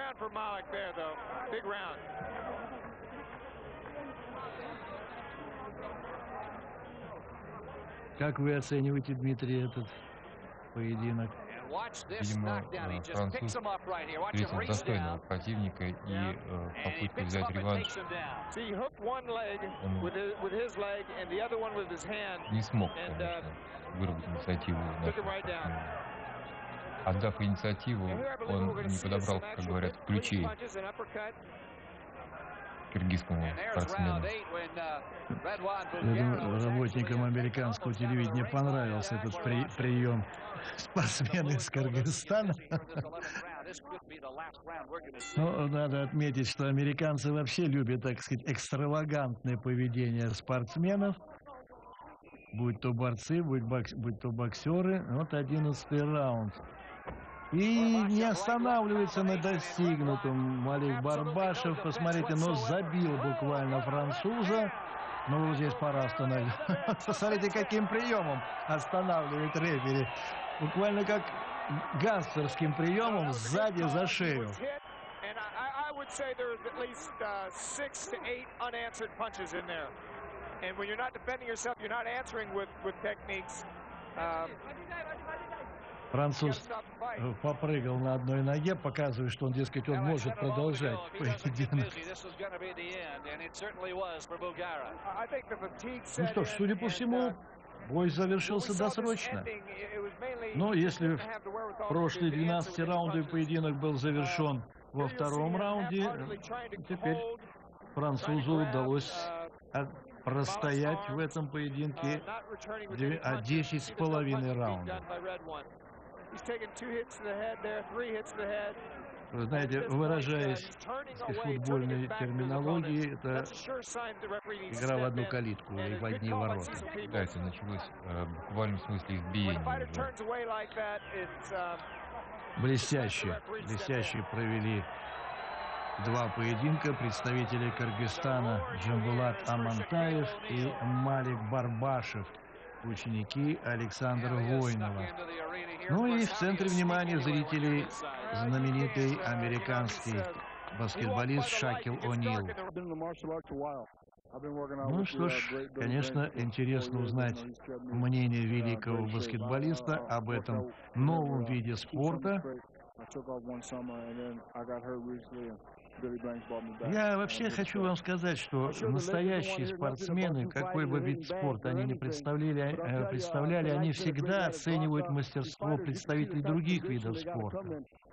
Как вы оцениваете, Дмитрий, этот поединок? Видимо, француз встретил достойного противника и э, попытку взять реванш он не смог, конечно, выработать инициативу. Отдав инициативу, он не подобрал, как говорят, ключей киргизскому спортсмену. Я думаю, работникам американского телевидения понравился этот при прием спортсмена из Кыргызстана. Но надо отметить, что американцы вообще любят, так сказать, экстравагантное поведение спортсменов. Будь то борцы, будь, бокс, будь то боксеры. Вот одиннадцатый раунд. И не останавливается на достигнутом Малик Барбашев. Посмотрите, но забил буквально француза. Ну, вот здесь пора остановить. Посмотрите, каким приемом останавливает рефери. Буквально как гангстерским приемом сзади за шею. Француз попрыгал на одной ноге, показывая, что он, дескать, он может продолжать поединок. Ну что ж, судя по всему, бой завершился досрочно. Но если в прошлые двенадцать раундов поединок был завершен во втором раунде, теперь французу удалось простоять в этом поединке десять с половиной раундов. Вы знаете, выражаясь в футбольной терминологии, это игра в одну калитку или в одни ворота. Да, это началось э, в буквальном смысле избиение уже. Блестяще, блестяще провели два поединка представители Кыргызстана Джамбулат Амантаев и Малик Барбашев, ученики Александра Войнова. Ну и в центре внимания зрителей знаменитый американский баскетболист Шакил О'Нил. Ну что ж, конечно, интересно узнать мнение великого баскетболиста об этом новом виде спорта. Я вообще хочу вам сказать, что настоящие спортсмены, какой бы вид спорта они ни представляли, э, представляли, они всегда оценивают мастерство представителей других видов спорта.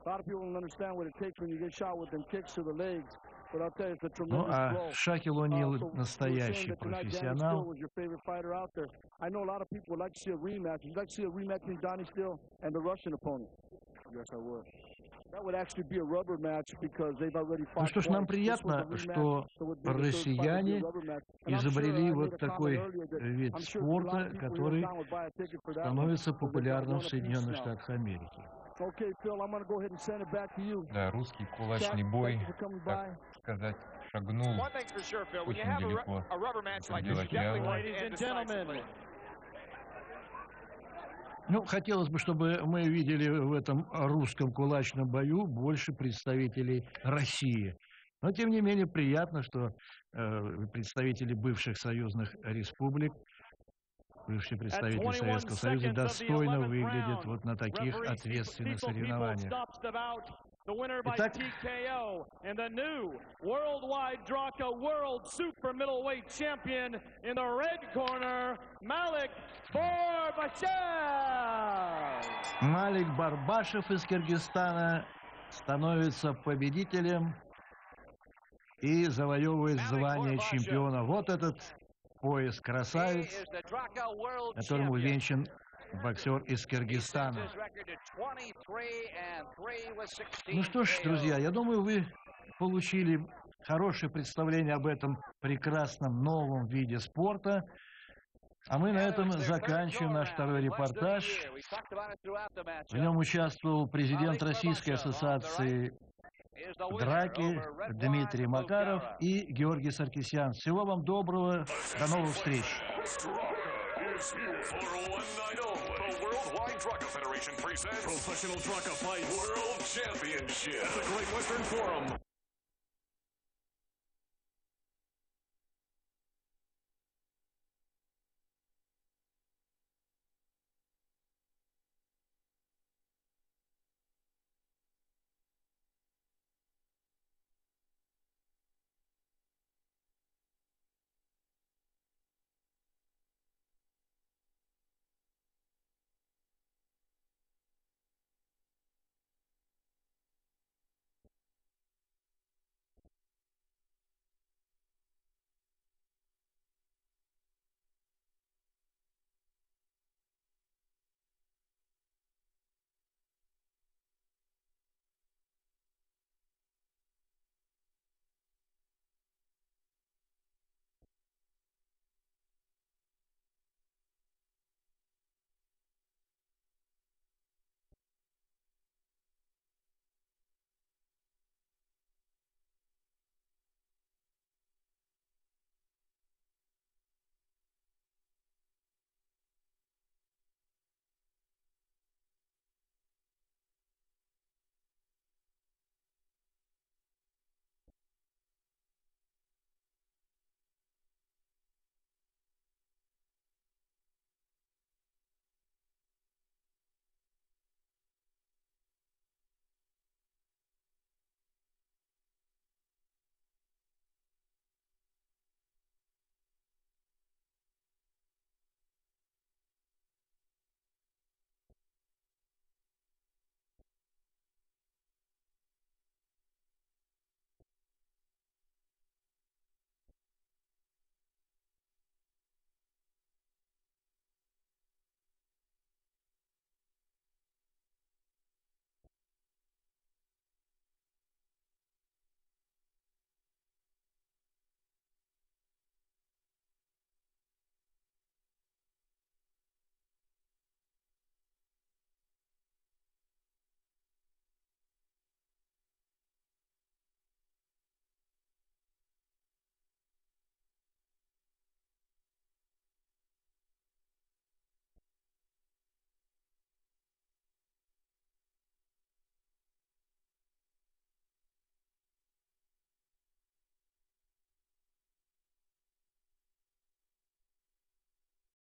Ну а Шакил О'Нил настоящий профессионал. Ну что ж, нам приятно, что россияне изобрели вот такой вид спорта, который становится популярным в Соединенных Штатах Америки. Да, русский кулачный бой, так сказать, шагнул очень далеко в пределы океана. Ну, хотелось бы, чтобы мы видели в этом русском кулачном бою больше представителей России. Но, тем не менее, приятно, что э, представители бывших союзных республик, бывшие представители Советского Союза достойно выглядят вот на таких ответственных соревнованиях. Итак, Малик Барбашев из Кыргызстана становится победителем и завоевывает звание чемпиона. Вот этот пояс красавец, которым увенчан боксер из Кыргызстана. Ну что ж, друзья, я думаю, вы получили хорошее представление об этом прекрасном новом виде спорта. А мы на этом заканчиваем наш второй репортаж. В нем участвовал президент Российской ассоциации драки Дмитрий Макаров и Георгий Саркисян. Всего вам доброго. До новых встреч. Draka Federation presents Professional Draka Fight World Championship at the Great Western Forum.